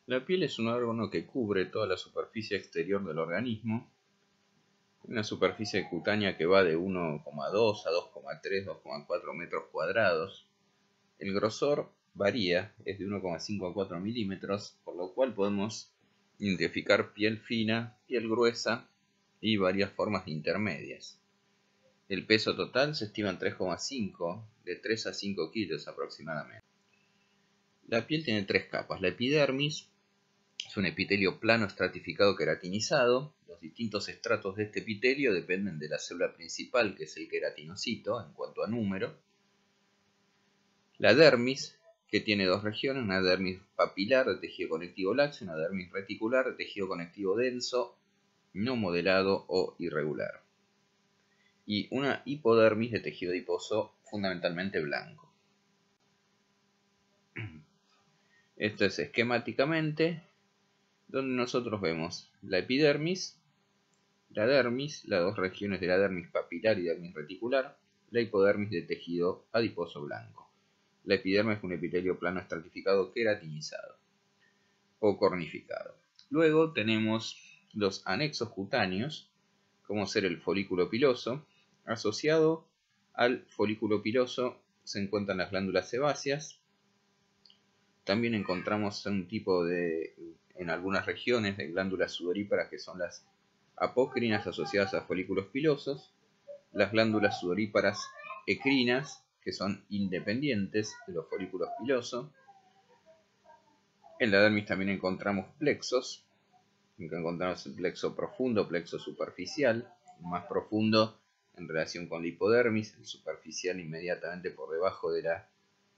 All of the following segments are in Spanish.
La piel es un órgano que cubre toda la superficie exterior del organismo, una superficie cutánea que va de 1,2 a 2,3, 2,4 metros cuadrados. El grosor varía, es de 1,5 a 4 milímetros, por lo cual podemos identificar piel fina, piel gruesa y varias formas intermedias. El peso total se estima en 3,5, de 3 a 5 kilos aproximadamente. La piel tiene tres capas. La epidermis es un epitelio plano estratificado queratinizado. Los distintos estratos de este epitelio dependen de la célula principal, que es el queratinocito en cuanto a número. La dermis, que tiene dos regiones, una dermis papilar de tejido conectivo laxo y una dermis reticular de tejido conectivo denso, no modelado o irregular. Y una hipodermis de tejido adiposo fundamentalmente blanco. Esto es esquemáticamente donde nosotros vemos la epidermis, la dermis, las dos regiones de la dermis papilar y dermis reticular, la hipodermis de tejido adiposo blanco. La epidermis es un epitelio plano estratificado queratinizado o cornificado. Luego tenemos los anexos cutáneos, como ser el folículo piloso. Asociado al folículo piloso se encuentran las glándulas sebáceas. También encontramos un tipo en algunas regiones de glándulas sudoríparas que son las apócrinas asociadas a folículos pilosos, las glándulas sudoríparas ecrinas que son independientes de los folículos pilosos. En la dermis también encontramos plexos, encontramos el plexo profundo, plexo superficial, más profundo en relación con la hipodermis, el superficial inmediatamente por debajo de la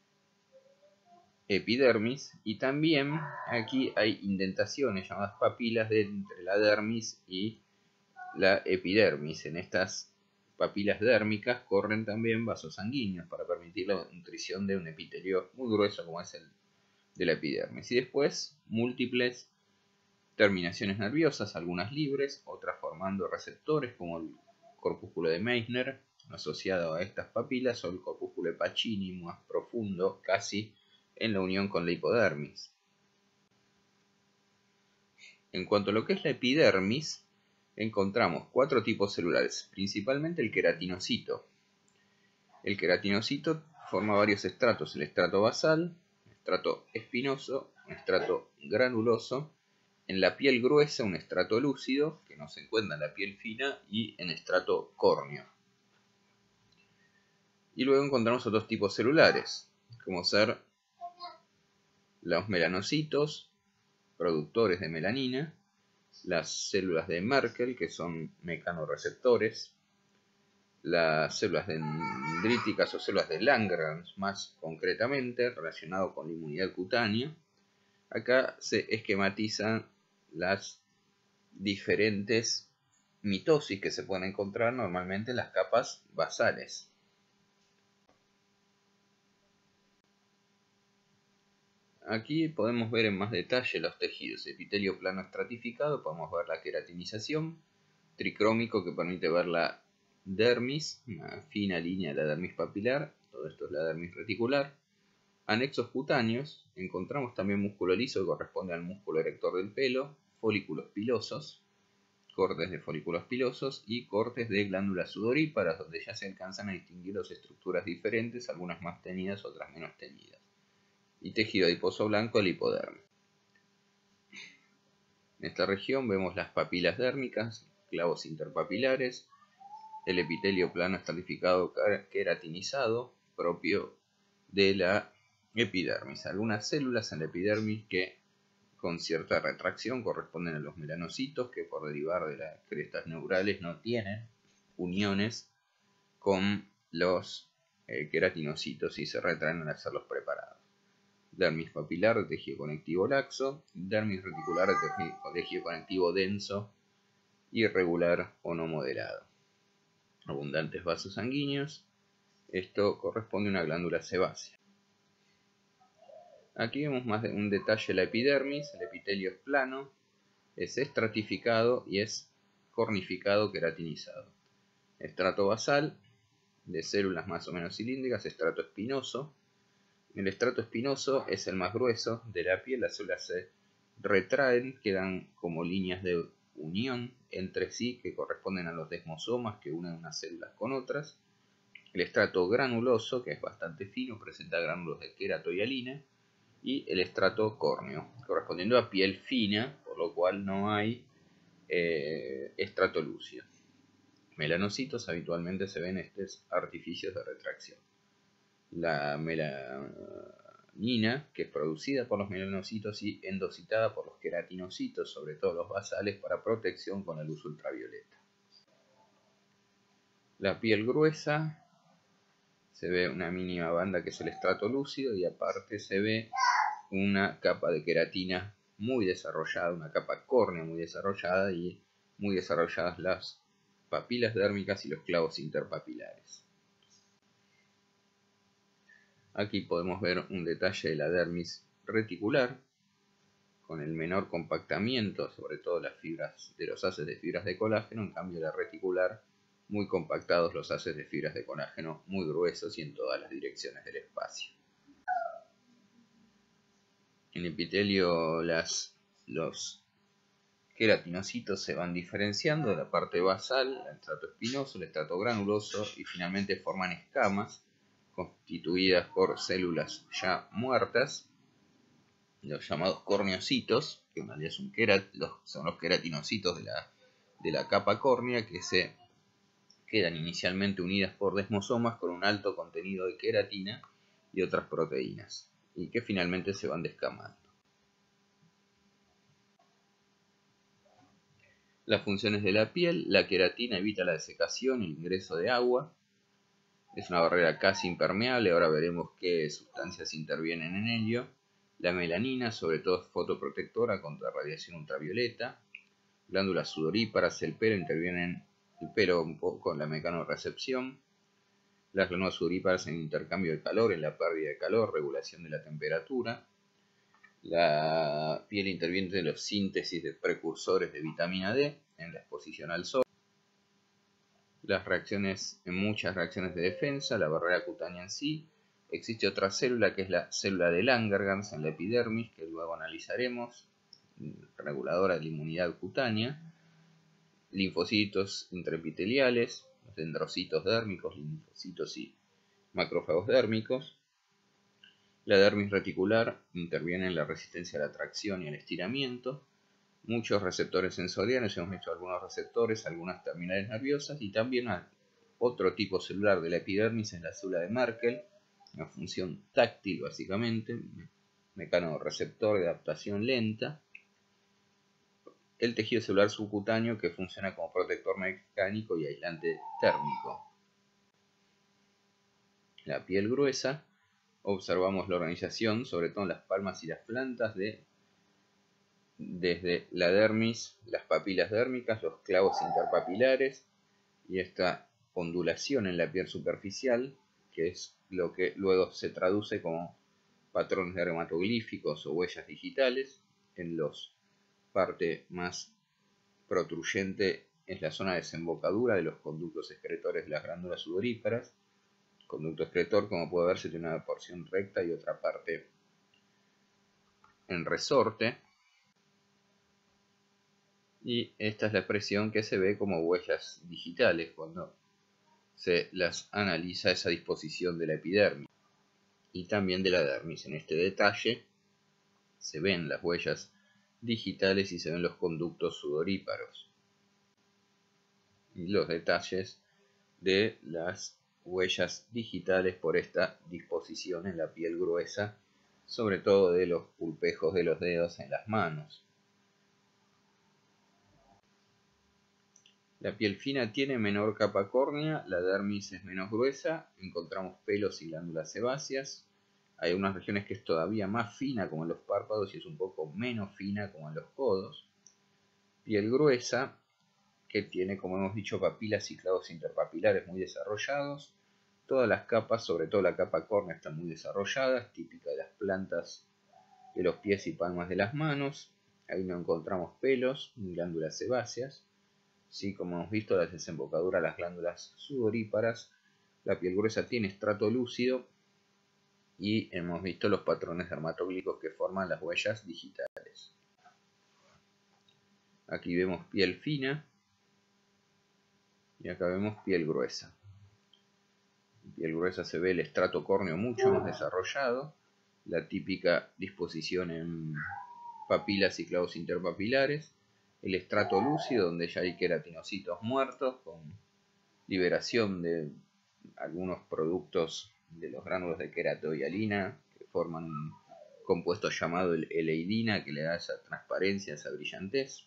epidermis, y también aquí hay indentaciones llamadas papilas entre la dermis y la epidermis. En estas papilas dérmicas corren también vasos sanguíneos para permitir la nutrición de un epitelio muy grueso como es el de la epidermis. Y después múltiples terminaciones nerviosas, algunas libres, otras formando receptores como el corpúsculo de Meissner asociado a estas papilas, o el corpúsculo de Pacini más profundo, casi en la unión con la hipodermis. En cuanto a lo que es la epidermis, encontramos cuatro tipos celulares, principalmente el queratinocito. El queratinocito forma varios estratos: el estrato basal, el estrato espinoso, un estrato granuloso, en la piel gruesa un estrato lúcido, que no se encuentra en la piel fina, y en estrato córneo. Y luego encontramos otros tipos celulares, como ser los melanocitos, productores de melanina, las células de Merkel, que son mecanorreceptores, las células dendríticas o células de Langerhans, más concretamente, relacionado con la inmunidad cutánea. Acá se esquematizan las diferentes mitosis que se pueden encontrar normalmente en las capas basales. Aquí podemos ver en más detalle los tejidos. Epitelio plano estratificado, podemos ver la queratinización, tricrómico que permite ver la dermis, una fina línea de la dermis papilar, todo esto es la dermis reticular. Anexos cutáneos, encontramos también músculo liso que corresponde al músculo erector del pelo, folículos pilosos, cortes de folículos pilosos y cortes de glándulas sudoríparas, donde ya se alcanzan a distinguir dos estructuras diferentes, algunas más teñidas, otras menos teñidas. Y tejido adiposo blanco, el hipodermis. En esta región vemos las papilas dérmicas, clavos interpapilares, el epitelio plano estratificado queratinizado propio de la epidermis. Algunas células en la epidermis que con cierta retracción corresponden a los melanocitos, que por derivar de las crestas neurales no tienen uniones con los queratinocitos y se retraen al hacerlos preparados. Dermis papilar de tejido conectivo laxo, dermis reticular de tejido conectivo denso, irregular o no modelado. Abundantes vasos sanguíneos, esto corresponde a una glándula sebácea. Aquí vemos más de un detalle la epidermis. El epitelio es plano, es estratificado y es cornificado queratinizado. Estrato basal, de células más o menos cilíndricas, estrato espinoso. El estrato espinoso es el más grueso de la piel, las células se retraen, quedan como líneas de unión entre sí que corresponden a los desmosomas que unen unas células con otras. El estrato granuloso, que es bastante fino, presenta gránulos de querato y hialina, y el estrato córneo, correspondiendo a piel fina, por lo cual no hay estrato lúcido. Melanocitos habitualmente se ven estos artificios de retracción. La melanina, que es producida por los melanocitos y endocitada por los queratinocitos, sobre todo los basales, para protección con la luz ultravioleta. La piel gruesa, se ve una mínima banda que es el estrato lúcido y aparte se ve una capa de queratina muy desarrollada, una capa córnea muy desarrollada y muy desarrolladas las papilas dérmicas y los clavos interpapilares. Aquí podemos ver un detalle de la dermis reticular con el menor compactamiento, sobre todo las fibras de los haces de fibras de colágeno. En cambio, la reticular, muy compactados los haces de fibras de colágeno, muy gruesos y en todas las direcciones del espacio. En epitelio los queratinocitos se van diferenciando de la parte basal, el estrato espinoso, el estrato granuloso y finalmente forman escamas constituidas por células ya muertas, los llamados corneocitos, que en realidad son los queratinocitos de la capa córnea, que se quedan inicialmente unidas por desmosomas con un alto contenido de queratina y otras proteínas, y que finalmente se van descamando. Las funciones de la piel: la queratina evita la desecación y el ingreso de agua, es una barrera casi impermeable, ahora veremos qué sustancias intervienen en ello. La melanina, sobre todo, es fotoprotectora contra radiación ultravioleta. Glándulas sudoríparas, el pelo, intervienen el pelo un poco en la mecanorrecepción. Las glándulas sudoríparas en intercambio de calor, en la pérdida de calor, regulación de la temperatura. La piel interviene en la síntesis de precursores de vitamina D, en la exposición al sol. Las reacciones, en muchas reacciones de defensa, la barrera cutánea en sí. Existe otra célula que es la célula de Langerhans en la epidermis, que luego analizaremos, reguladora de la inmunidad cutánea. Linfocitos intraepiteliales, los dendrocitos dérmicos, linfocitos y macrófagos dérmicos. La dermis reticular interviene en la resistencia a la tracción y al estiramiento. Muchos receptores sensoriales, hemos visto algunos receptores, algunas terminales nerviosas y también otro tipo celular de la epidermis es la célula de Merkel, una función táctil básicamente, mecanorreceptor de adaptación lenta. El tejido celular subcutáneo que funciona como protector mecánico y aislante térmico. La piel gruesa, observamos la organización, sobre todo en las palmas y las plantas, desde la dermis, las papilas dérmicas, los clavos interpapilares y esta ondulación en la piel superficial, que es lo que luego se traduce como patrones dermatoglíficos o huellas digitales. En los parte más protruyente es la zona de desembocadura de los conductos excretores de las glándulas sudoríparas. Conducto excretor, como puede verse, tiene una porción recta y otra parte en resorte. Y esta es la expresión que se ve como huellas digitales cuando se las analiza esa disposición de la epidermis y también de la dermis. En este detalle se ven las huellas digitales y se ven los conductos sudoríparos y los detalles de las huellas digitales por esta disposición en la piel gruesa, sobre todo de los pulpejos de los dedos en las manos. La piel fina tiene menor capa córnea, la dermis es menos gruesa, encontramos pelos y glándulas sebáceas. Hay unas regiones que es todavía más fina, como en los párpados, y es un poco menos fina, como en los codos. Piel gruesa, que tiene, como hemos dicho, papilas y clavos interpapilares muy desarrollados. Todas las capas, sobre todo la capa córnea, están muy desarrolladas, típica de las plantas de los pies y palmas de las manos. Ahí no encontramos pelos ni glándulas sebáceas. Sí, como hemos visto, la desembocadura, las glándulas sudoríparas. La piel gruesa tiene estrato lúcido y hemos visto los patrones dermatoglíficos que forman las huellas digitales. Aquí vemos piel fina y acá vemos piel gruesa. En piel gruesa se ve el estrato córneo mucho más desarrollado, la típica disposición en papilas y clavos interpapilares, el estrato lúcido donde ya hay queratinocitos muertos con liberación de algunos productos de los gránulos de queratohialina que forman un compuesto llamado eleidina que le da esa transparencia, esa brillantez,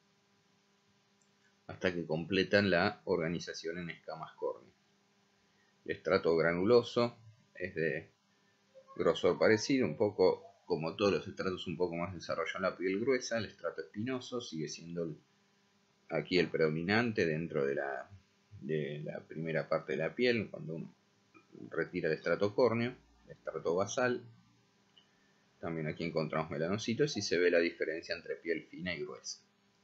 hasta que completan la organización en escamas córneas. El estrato granuloso es de grosor parecido, un poco como todos los estratos un poco más desarrollado en la piel gruesa. El estrato espinoso sigue siendo aquí el predominante dentro de la primera parte de la piel, cuando uno retira el estrato córneo, el estrato basal. También aquí encontramos melanocitos y se ve la diferencia entre piel fina y gruesa.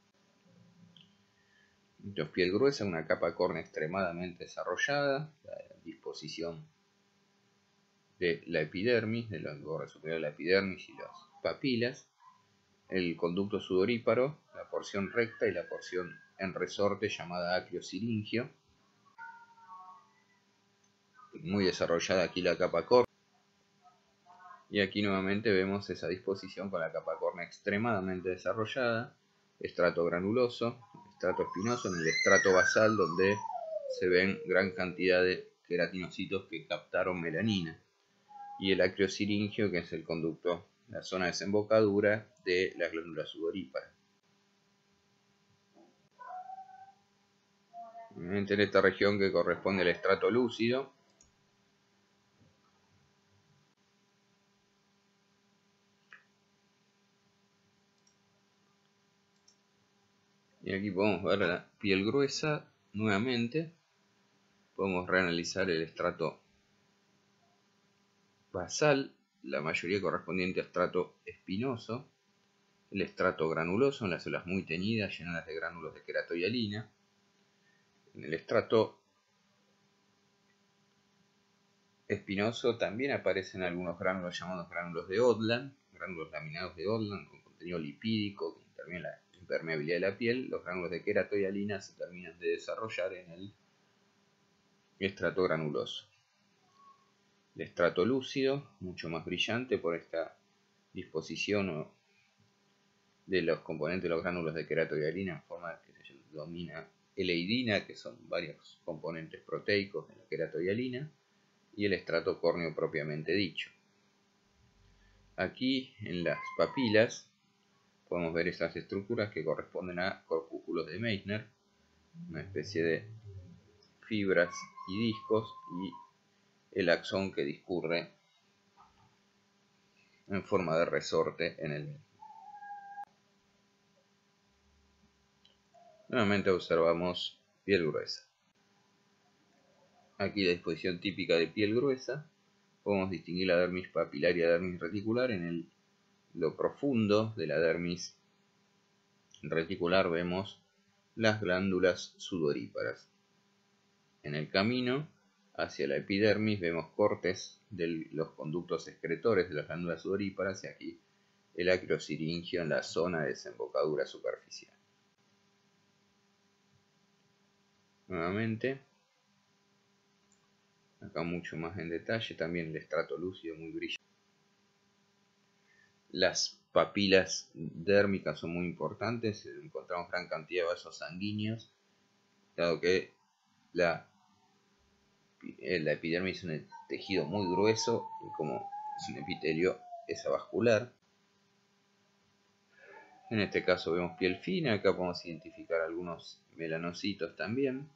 Entonces, piel gruesa, una capa córnea extremadamente desarrollada, la disposición de la epidermis, de los bordes superiores de la epidermis y las papilas, el conducto sudoríparo, la porción recta y la porción en resorte llamada acrosilingio. Muy desarrollada aquí la capa córnea. Y aquí nuevamente vemos esa disposición con la capa córnea extremadamente desarrollada, estrato granuloso, estrato espinoso, en el estrato basal donde se ven gran cantidad de queratinocitos que captaron melanina, y el acrosilingio, que es el conducto, la zona de desembocadura de las glándulas sudoríparas. En esta región que corresponde al estrato lúcido, y aquí podemos ver la piel gruesa nuevamente. Podemos reanalizar el estrato basal, la mayoría correspondiente a estrato espinoso, el estrato granuloso en las células muy teñidas, llenas de gránulos de queratohialina. En el estrato espinoso también aparecen algunos gránulos llamados gránulos de Odland, gránulos laminados de Odland con contenido lipídico que interviene en la impermeabilidad de la piel. Los gránulos de queratohialina se terminan de desarrollar en el estrato granuloso. El estrato lúcido, mucho más brillante por esta disposición de los componentes de los gránulos de queratohialina en forma que se denomina eleidina, que son varios componentes proteicos de la queratohialina, y el estrato córneo propiamente dicho. Aquí en las papilas podemos ver estas estructuras que corresponden a corpúsculos de Meissner, una especie de fibras y discos, y el axón que discurre en forma de resorte en el. Nuevamente observamos piel gruesa. Aquí la disposición típica de piel gruesa. Podemos distinguir la dermis papilar y la dermis reticular. En lo profundo de la dermis reticular vemos las glándulas sudoríparas. En el camino hacia la epidermis vemos cortes de los conductos excretores de las glándulas sudoríparas y aquí el acrosilingio en la zona de desembocadura superficial. Nuevamente, acá mucho más en detalle, también el estrato lúcido muy brillante. Las papilas dérmicas son muy importantes, encontramos gran cantidad de vasos sanguíneos, dado que la epidermis es un tejido muy grueso y como es un epitelio es avascular. En este caso vemos piel fina, acá podemos identificar algunos melanocitos también.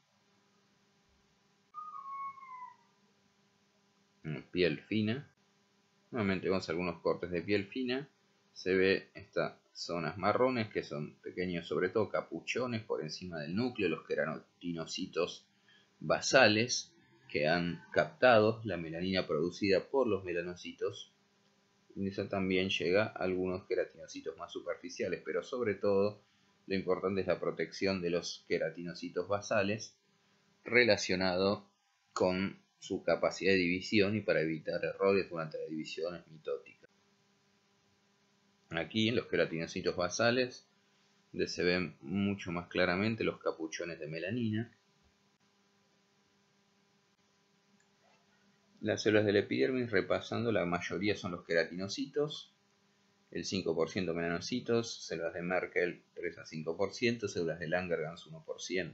Piel fina. Nuevamente vemos algunos cortes de piel fina. Se ve estas zonas marrones que son pequeños, sobre todo capuchones por encima del núcleo, los queratinocitos basales que han captado la melanina producida por los melanocitos. Y eso también llega a algunos queratinocitos más superficiales, pero sobre todo lo importante es la protección de los queratinocitos basales relacionado con su capacidad de división y para evitar errores durante las divisiones mitóticas. Aquí en los queratinocitos basales donde se ven mucho más claramente los capuchones de melanina. Las células del epidermis, repasando, la mayoría son los queratinocitos, el 5% melanocitos, células de Merkel 3 a 5%, células de Langerhans 1%.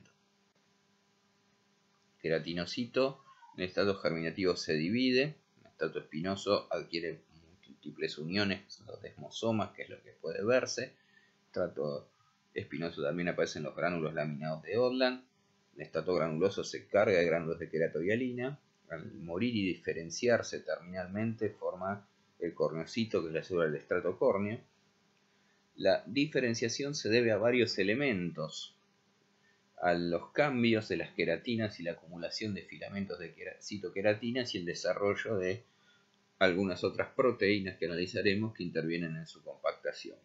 Queratinocito en estrato germinativo se divide, en estrato espinoso adquiere múltiples uniones, que son los desmosomas, que es lo que puede verse. En estrato espinoso también aparecen los gránulos laminados de Odland. En estrato granuloso se carga de gránulos de queratohialina. Al morir y diferenciarse terminalmente forma el corneocito, que es la célula del estrato córneo. La diferenciación se debe a varios elementos: a los cambios de las queratinas y la acumulación de filamentos de citoqueratinas y el desarrollo de algunas otras proteínas que analizaremos que intervienen en su compactación.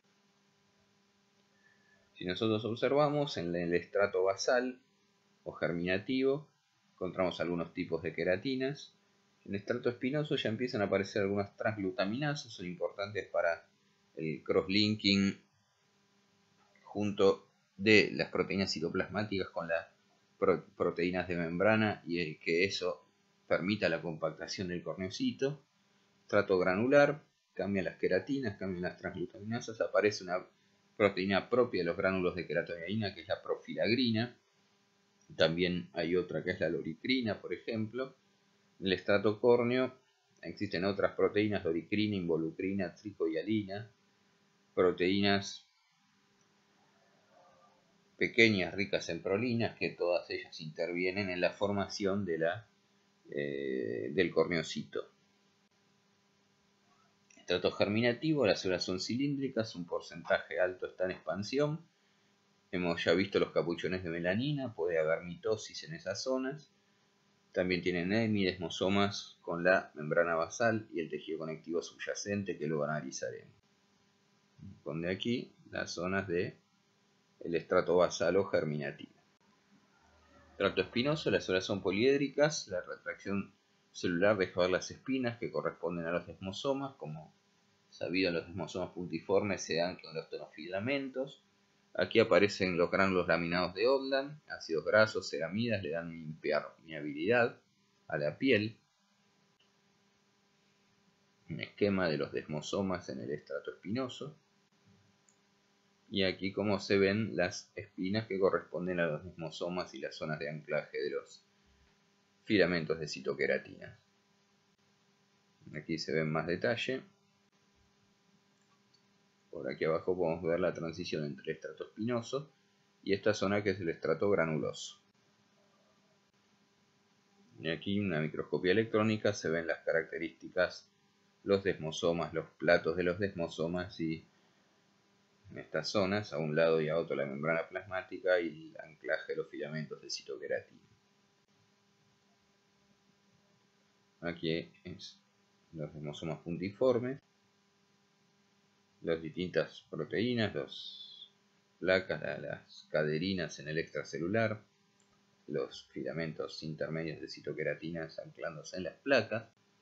Si nosotros observamos en el estrato basal o germinativo, encontramos algunos tipos de queratinas. En el estrato espinoso ya empiezan a aparecer algunas transglutaminasas, son importantes para el cross-linking junto de las proteínas citoplasmáticas con las proteínas de membrana, y que eso permita la compactación del corneocito. Estrato granular, cambian las queratinas, cambian las transglutaminasas, aparece una proteína propia de los gránulos de queratohialina, que es la profilagrina. También hay otra que es la loricrina, por ejemplo. En el estrato córneo existen otras proteínas: loricrina, involucrina, tricohialina, proteínas pequeñas ricas en prolinas, que todas ellas intervienen en la formación de del corneocito. Estrato germinativo, las células son cilíndricas, un porcentaje alto está en expansión. Hemos ya visto los capuchones de melanina, puede haber mitosis en esas zonas. También tienen hemidesmosomas con la membrana basal y el tejido conectivo subyacente, que luego analizaremos. Pone aquí las zonas del estrato basal o germinativo. Estrato espinoso, las células son poliédricas, la retracción celular deja ver las espinas que corresponden a los desmosomas. Como sabido, los desmosomas puntiformes se dan con los tonofilamentos. Aquí aparecen los gránulos laminados de Odland, ácidos grasos, ceramidas, le dan impermeabilidad a la piel. Un esquema de los desmosomas en el estrato espinoso. Y aquí como se ven las espinas que corresponden a los desmosomas y las zonas de anclaje de los filamentos de citoqueratina. Aquí se ve en más detalle. Por aquí abajo podemos ver la transición entre el estrato espinoso y esta zona, que es el estrato granuloso. Y aquí en una microscopía electrónica se ven las características, los desmosomas, los platos de los desmosomas, y en estas zonas, a un lado y a otro, la membrana plasmática y el anclaje de los filamentos de citoqueratina. Aquí es los desmosomas puntiformes, las distintas proteínas, las placas, las caderinas en el extracelular, los filamentos intermedios de citoqueratinas anclándose en las placas.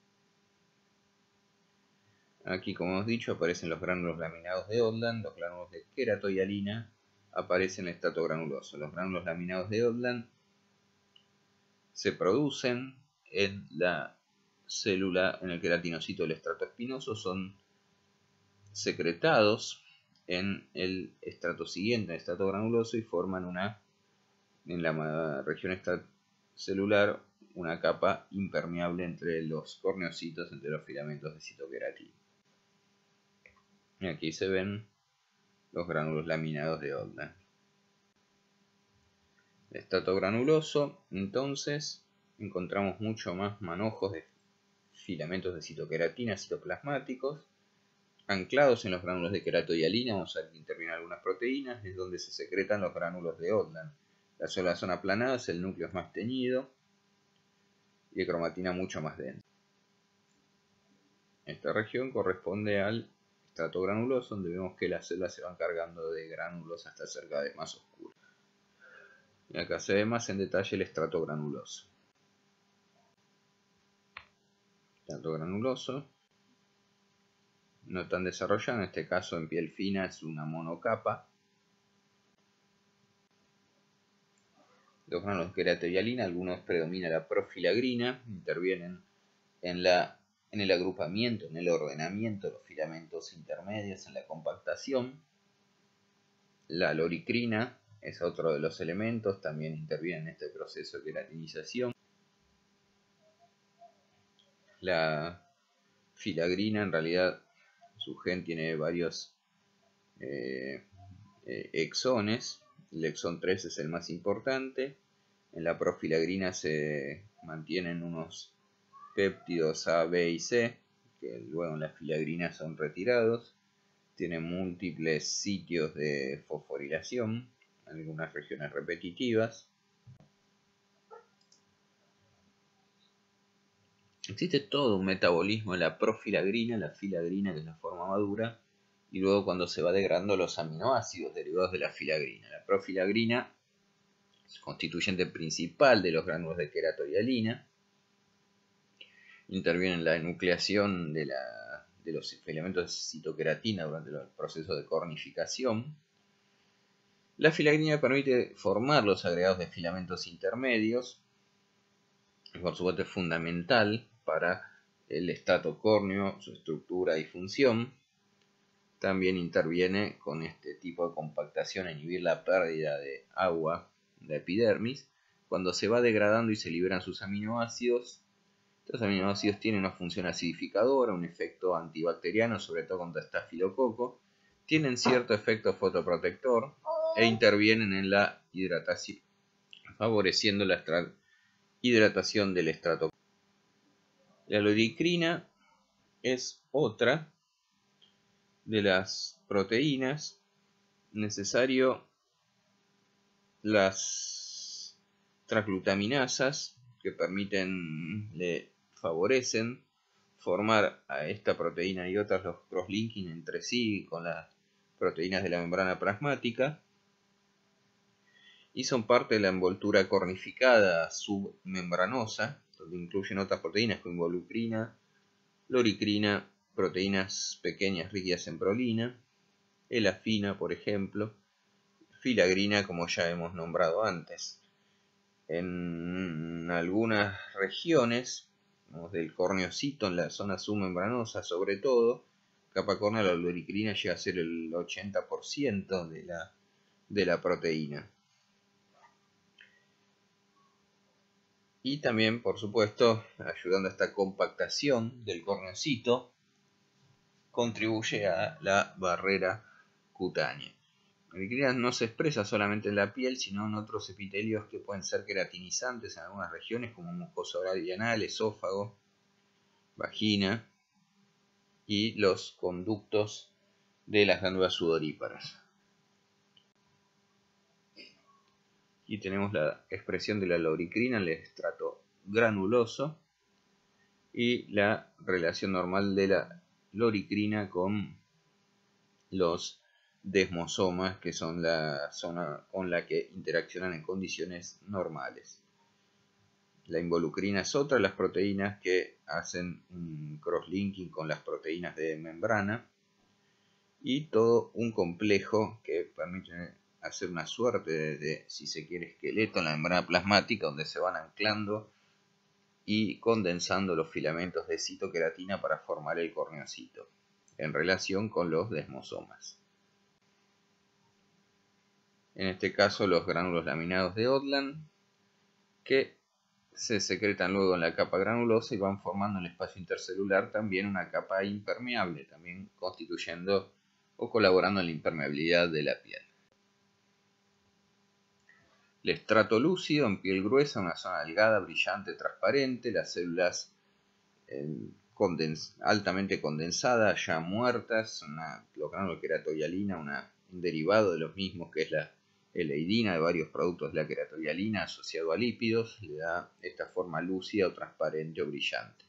Aquí, como hemos dicho, aparecen los gránulos laminados de Odland. Los gránulos de queratohialina aparecen en el estrato granuloso. Los gránulos laminados de Odland se producen en la célula, en el queratinocito del estrato espinoso, son secretados en el estrato siguiente, en el estrato granuloso, y forman en la región extracelular una capa impermeable entre los corneocitos, entre los filamentos de citoqueratina. Y aquí se ven los gránulos laminados de Odland. El estrato granuloso, entonces, encontramos mucho más manojos de filamentos de citoqueratina citoplasmáticos anclados en los gránulos de queratohialina. Vamos a ver que intervienen algunas proteínas, es donde se secretan los gránulos de Odland. Las células son aplanadas, el núcleo es más teñido y de cromatina mucho más densa. Esta región corresponde al estrato granuloso, donde vemos que las células se van cargando de gránulos hasta ser cada vez más oscuras. Y acá se ve más en detalle el estrato granuloso. Estrato granuloso, no tan desarrollado, en este caso en piel fina es una monocapa. los granos de queratohialina, algunos predomina la profilagrina, intervienen en el agrupamiento, en el ordenamiento de los filamentos intermedios, en la compactación. La loricrina es otro de los elementos, también interviene en este proceso de queratinización. La filagrina, en realidad, su gen tiene varios exones. El exón 3 es el más importante. En la profilagrina se mantienen unos péptidos A, B y C, que luego en la filagrina son retirados. Tiene múltiples sitios de fosforilación, algunas regiones repetitivas. Existe todo un metabolismo de la profilagrina, la filagrina, que es la forma madura, y luego cuando se va degradando los aminoácidos derivados de la filagrina. La profilagrina es constituyente principal de los gránulos de queratohialina, interviene en la enucleación de los filamentos de citoqueratina durante el proceso de cornificación. La filagrina permite formar los agregados de filamentos intermedios, y por supuesto es fundamental para el estrato córneo, su estructura y función. También interviene con este tipo de compactación a inhibir la pérdida de agua de epidermis. Cuando se va degradando y se liberan sus aminoácidos, estos aminoácidos tienen una función acidificadora, un efecto antibacteriano, sobre todo contra estafilococo, tienen cierto efecto fotoprotector e intervienen en la hidratación, favoreciendo la hidratación del estrato. La loricrina es otra de las proteínas necesario las transglutaminasas que le favorecen formar a esta proteína y otras los crosslinking entre sí con las proteínas de la membrana plasmática y son parte de la envoltura cornificada submembranosa, donde incluyen otras proteínas como involucrina, loricrina, proteínas pequeñas ricas en prolina, elafina, por ejemplo, filagrina, como ya hemos nombrado antes. En algunas regiones del corneocito, en la zona submembranosa sobre todo, capa córnea, la loricrina llega a ser el 80% de la proteína. Y también, por supuesto, ayudando a esta compactación del corneocito, contribuye a la barrera cutánea. La loricrina no se expresa solamente en la piel, sino en otros epitelios que pueden ser queratinizantes en algunas regiones, como mucosa oral y anal, esófago, vagina y los conductos de las glándulas sudoríparas. Aquí tenemos la expresión de la loricrina en el estrato granuloso y la relación normal de la loricrina con los desmosomas, que son la zona con la que interaccionan en condiciones normales. La involucrina es otra de las proteínas que hacen un crosslinking con las proteínas de membrana y todo un complejo que permite hacer una suerte de, si se quiere, esqueleto en la membrana plasmática, donde se van anclando y condensando los filamentos de citoqueratina para formar el corneocito, en relación con los desmosomas. En este caso los gránulos laminados de Odland, que se secretan luego en la capa granulosa y van formando en el espacio intercelular también una capa impermeable, también constituyendo o colaborando en la impermeabilidad de la piel. El estrato lúcido en piel gruesa, una zona delgada, brillante, transparente, las células altamente condensadas, ya muertas, los granulos de queratohialina, un derivado de los mismos que es la eleidina de varios productos de la queratohialina asociado a lípidos, le da esta forma lúcida o transparente o brillante.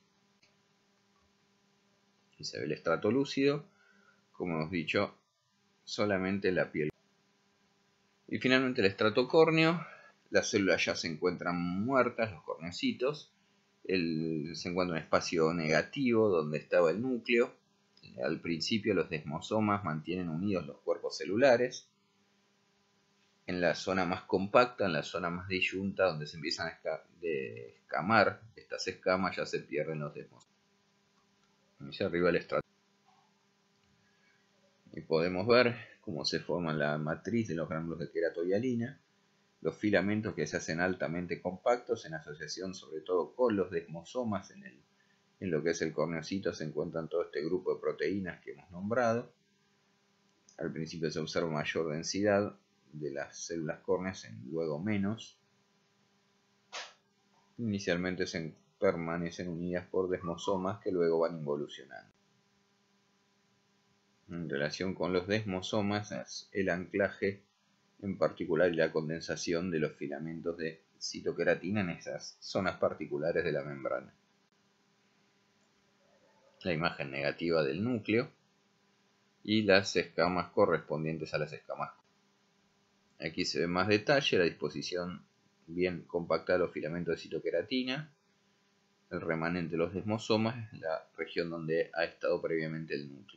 Y se ve el estrato lúcido, como hemos dicho, solamente la piel. Y finalmente el estrato córneo, las células ya se encuentran muertas, los corneocitos, se encuentra un espacio negativo donde estaba el núcleo. Al principio los desmosomas mantienen unidos los cuerpos celulares. en la zona más compacta, en la zona más disyunta, donde se empiezan a escamar estas escamas, ya se pierden los desmos. Hacia arriba el estrato. Y podemos ver cómo se forma la matriz de los gránulos de queratohialina, los filamentos que se hacen altamente compactos en asociación sobre todo con los desmosomas. En lo que es el corneocito se encuentran todo este grupo de proteínas que hemos nombrado. Al principio se observa mayor densidad de las células córneas, luego menos. Inicialmente permanecen unidas por desmosomas que luego van involucionando. En relación con los desmosomas es el anclaje en particular y la condensación de los filamentos de citoqueratina en esas zonas particulares de la membrana. La imagen negativa del núcleo y las escamas correspondientes a las escamas. Aquí se ve más detalle, la disposición bien compacta de los filamentos de citoqueratina, el remanente de los desmosomas, la región donde ha estado previamente el núcleo.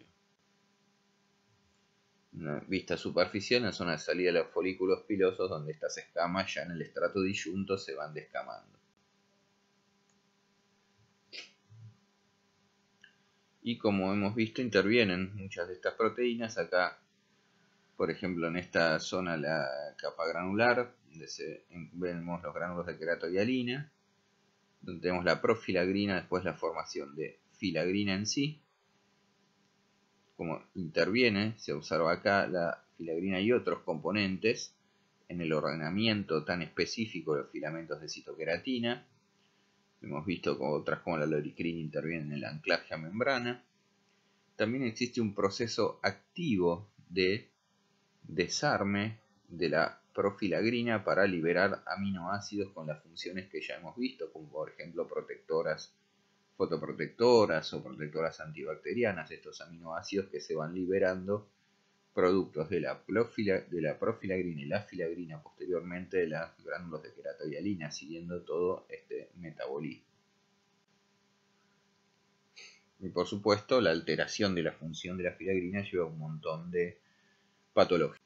Una vista superficial en la zona de salida de los folículos pilosos, donde estas escamas ya en el estrato disyunto se van descamando. Y como hemos visto, intervienen muchas de estas proteínas. Acá, por ejemplo, en esta zona la capa granular, donde vemos los gránulos de queratohialina, donde tenemos la profilagrina, después la formación de filagrina en sí. Como interviene, se observa acá la filagrina y otros componentes en el ordenamiento tan específico de los filamentos de citoqueratina. Hemos visto como otras como la loricrina intervienen en el anclaje a membrana. También existe un proceso activo de desarme de la profilagrina para liberar aminoácidos con las funciones que ya hemos visto, como por ejemplo protectoras, fotoprotectoras o protectoras antibacterianas. Estos aminoácidos que se van liberando productos de la profilagrina y la filagrina, posteriormente de los gránulos de queratohialina, siguiendo todo este metabolismo. Y por supuesto, la alteración de la función de la filagrina lleva a un montón de patologías.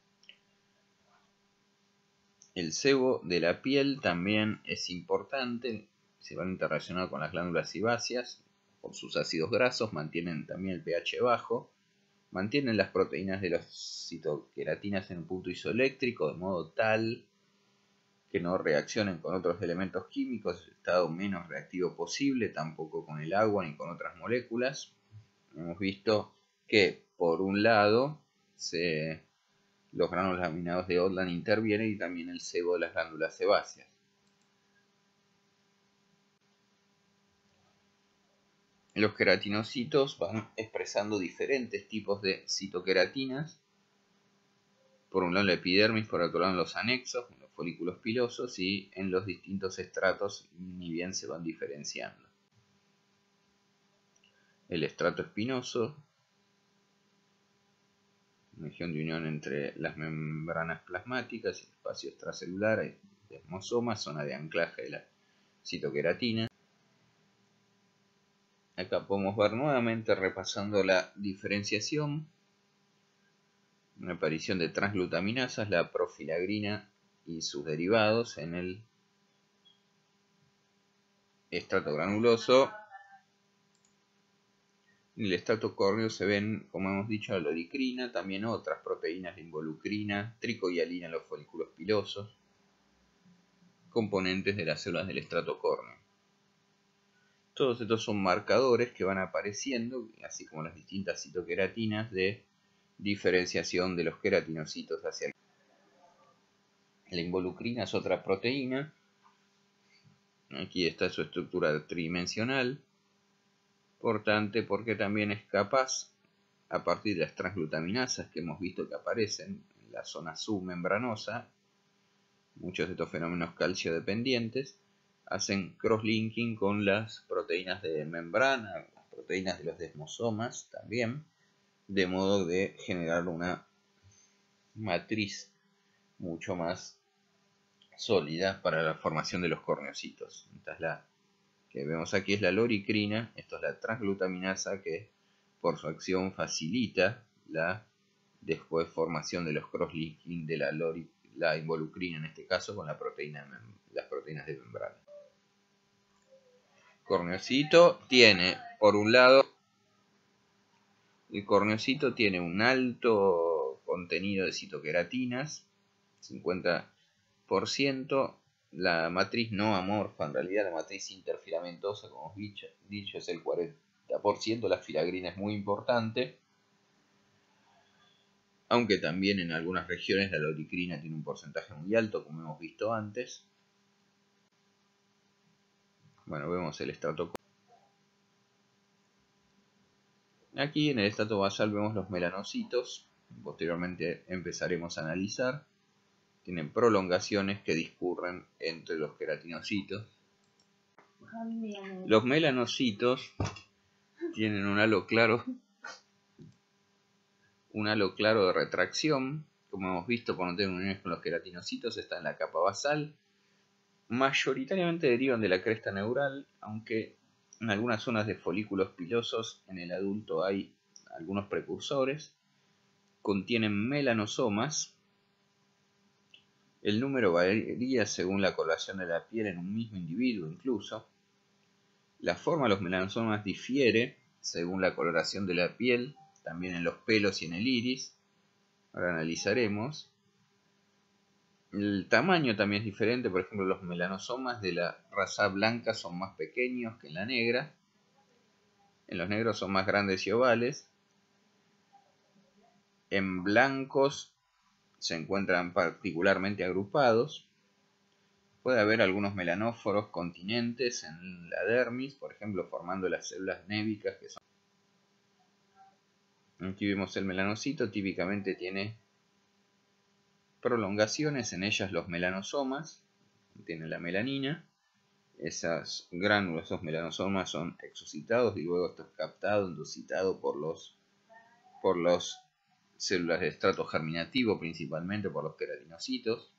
El sebo de la piel también es importante, se van interrelacionado con las glándulas sebáceas por sus ácidos grasos, mantienen también el pH bajo, mantienen las proteínas de las citoqueratinas en un punto isoeléctrico, de modo tal que no reaccionen con otros elementos químicos, el estado menos reactivo posible, tampoco con el agua ni con otras moléculas. Hemos visto que, por un lado, los gránulos laminados de Odland intervienen y también el sebo de las glándulas sebáceas. Los queratinocitos van expresando diferentes tipos de citoqueratinas. Por un lado en la epidermis, por otro lado en los anexos, en los folículos pilosos, y en los distintos estratos ni bien se van diferenciando. El estrato espinoso, región de unión entre las membranas plasmáticas y el espacio extracelular, el desmosoma, zona de anclaje de la citoqueratina. Acá podemos ver nuevamente, repasando la diferenciación, una aparición de transglutaminasas, la profilagrina y sus derivados en el estrato granuloso. En el estrato córneo se ven, como hemos dicho, la loricrina, también otras proteínas de involucrina, tricohialina en los folículos pilosos, componentes de las células del estrato córneo. Todos estos son marcadores que van apareciendo, así como las distintas citoqueratinas de diferenciación de los queratinocitos hacia el... La involucrina es otra proteína. Aquí está su estructura tridimensional. Importante porque también es capaz, a partir de las transglutaminasas que hemos visto que aparecen en la zona submembranosa, muchos de estos fenómenos calcio dependientes, hacen crosslinking con las proteínas de membrana, las proteínas de los desmosomas también, de modo de generar una matriz mucho más sólida para la formación de los corneocitos. Esta es la que vemos aquí, es la loricrina. Esto es la transglutaminasa que por su acción facilita la después formación de los crosslinking de la la involucrina en este caso con las proteínas de membrana. Corneocito tiene, por un lado, el corneocito tiene un alto contenido de citoqueratinas, 50%. La matriz no amorfa, en realidad la matriz interfilamentosa, como dicho, es el 40%. La filagrina es muy importante, aunque también en algunas regiones la loricrina tiene un porcentaje muy alto, como hemos visto antes. Bueno, vemos el estrato. Aquí en el estrato basal vemos los melanocitos. Posteriormente empezaremos a analizar. Tienen prolongaciones que discurren entre los queratinocitos. Los melanocitos tienen un halo claro de retracción. Como hemos visto, por no tener uniones con los queratinocitos, está en la capa basal. Mayoritariamente derivan de la cresta neural, aunque en algunas zonas de folículos pilosos en el adulto hay algunos precursores. Contienen melanosomas. El número varía según la coloración de la piel en un mismo individuo incluso. La forma de los melanosomas difiere según la coloración de la piel, también en los pelos y en el iris. Ahora analizaremos. El tamaño también es diferente. Por ejemplo, los melanosomas de la raza blanca son más pequeños que en la negra. En los negros son más grandes y ovales. En blancos se encuentran particularmente agrupados. Puede haber algunos melanóforos continentes en la dermis, por ejemplo, formando las células névicas que son. Aquí vemos el melanocito, típicamente tiene prolongaciones, en ellas los melanosomas, tiene la melanina. Esas gránulas, esos melanosomas son exocitados y luego esto es captado, endocitado por los células de estrato germinativo, principalmente por los queratinocitos.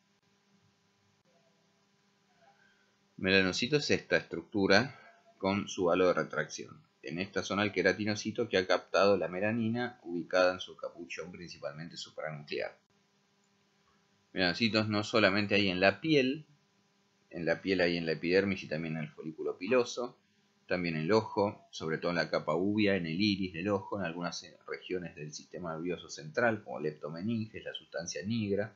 Melanocito es esta estructura con su halo de retracción. En esta zona el queratinocito que ha captado la melanina ubicada en su capuchón principalmente supranuclear. Melanocitos no solamente hay en la piel hay en la epidermis y también en el folículo piloso, también en el ojo, sobre todo en la capa úvea, en el iris del ojo, en algunas regiones del sistema nervioso central, como leptomeninges, la sustancia nigra.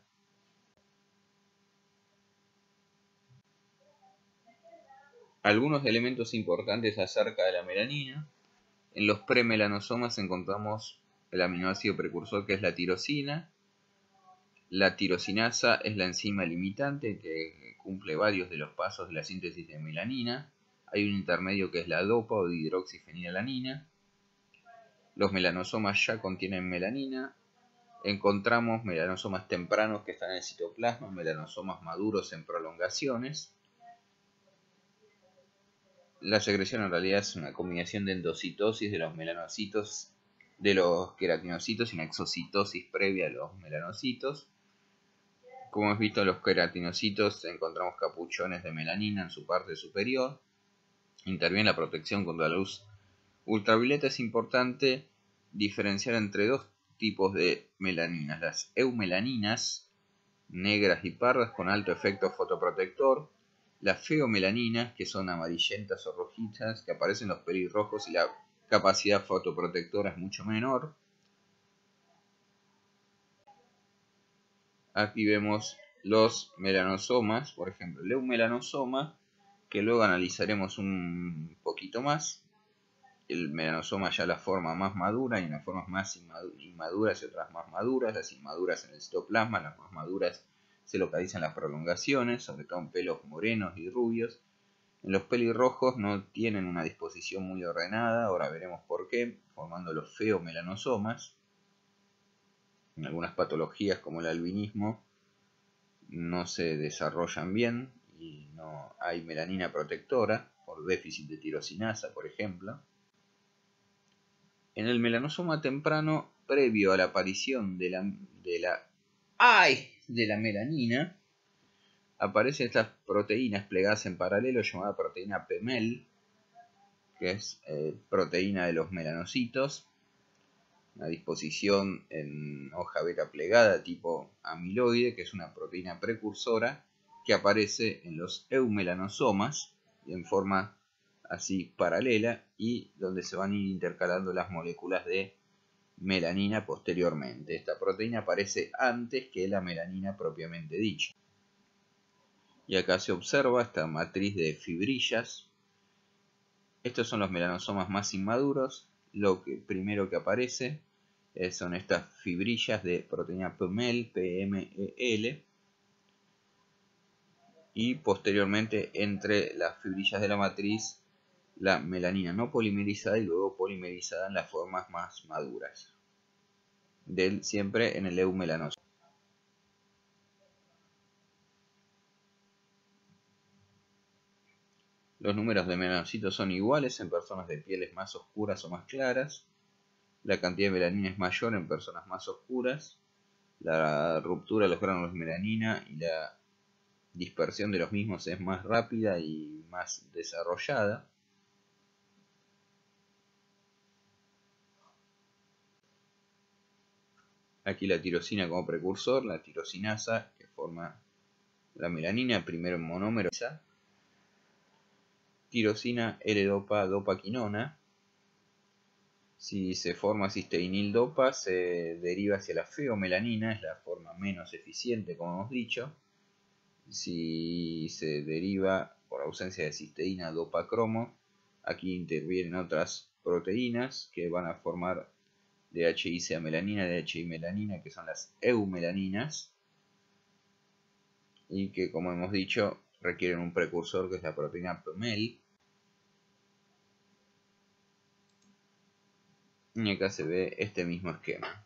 Algunos elementos importantes acerca de la melanina. En los premelanosomas encontramos el aminoácido precursor que es la tirosina. La tirosinasa es la enzima limitante que cumple varios de los pasos de la síntesis de melanina. Hay un intermedio que es la dopa o dihidroxifenilalanina. Los melanosomas ya contienen melanina. Encontramos melanosomas tempranos que están en el citoplasma, melanosomas maduros en prolongaciones. La secreción en realidad es una combinación de endocitosis de los melanocitos, de los queratinocitos y una exocitosis previa a los melanocitos. Como hemos visto, en los queratinocitos encontramos capuchones de melanina en su parte superior. Interviene la protección contra la luz ultravioleta. Es importante diferenciar entre dos tipos de melaninas: las eumelaninas, negras y pardas con alto efecto fotoprotector; las feomelaninas, que son amarillentas o rojitas, que aparecen en los pelirrojos y la capacidad fotoprotectora es mucho menor. Aquí vemos los melanosomas, por ejemplo, el eumelanosoma, que luego analizaremos un poquito más. El melanosoma ya la forma más madura, y unas formas más inmaduras y otras más maduras. Las inmaduras en el citoplasma, las más maduras se localizan las prolongaciones, sobre todo en pelos morenos y rubios. En los pelirrojos no tienen una disposición muy ordenada, ahora veremos por qué, formando los feomelanosomas. En algunas patologías como el albinismo no se desarrollan bien y no hay melanina protectora, por déficit de tirosinasa, por ejemplo. En el melanosoma temprano, previo a la aparición de la melanina, aparecen estas proteínas plegadas en paralelo, llamada proteína PEMEL, que es proteína de los melanocitos. una disposición en hoja beta plegada tipo amiloide, que es una proteína precursora que aparece en los eumelanosomas en forma así paralela y donde se van a ir intercalando las moléculas de melanina posteriormente. Esta proteína aparece antes que la melanina propiamente dicha. Y acá se observa esta matriz de fibrillas. Estos son los melanosomas más inmaduros. Lo primero que aparece son estas fibrillas de proteína PMEL, y posteriormente entre las fibrillas de la matriz la melanina no polimerizada y luego polimerizada en las formas más maduras, siempre en el eumelanosoma. Los números de melanocitos son iguales en personas de pieles más oscuras o más claras. La cantidad de melanina es mayor en personas más oscuras. La ruptura de los granulos de melanina y la dispersión de los mismos es más rápida y más desarrollada. Aquí la tirosina como precursor, la tirosinasa que forma la melanina, primero en monómero. Tirosina L-dopa dopaquinona. Si se forma cisteinil-dopa, se deriva hacia la feomelanina, es la forma menos eficiente, como hemos dicho. Si se deriva por ausencia de cisteína dopa-cromo, aquí intervienen otras proteínas que van a formar DHI-C-melanina, DHI-melanina, que son las eumelaninas, y que, como hemos dicho, requieren un precursor que es la proteína PMEL. Y acá se ve este mismo esquema.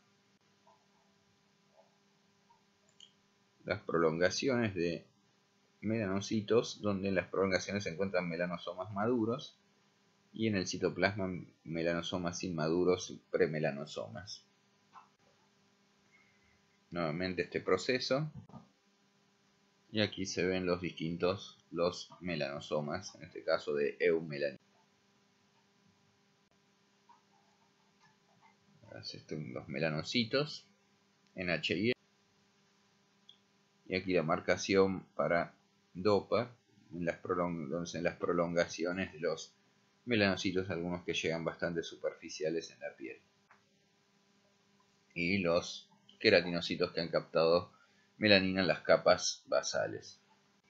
Las prolongaciones de melanocitos, donde en las prolongaciones se encuentran melanosomas maduros y en el citoplasma melanosomas inmaduros y premelanosomas. Nuevamente este proceso, y aquí se ven los melanosomas, en este caso de eumelanina. Los melanocitos en HI, y aquí la marcación para DOPA en las prolongaciones de los melanocitos, algunos que llegan bastante superficiales en la piel, y los queratinocitos que han captado melanina en las capas basales.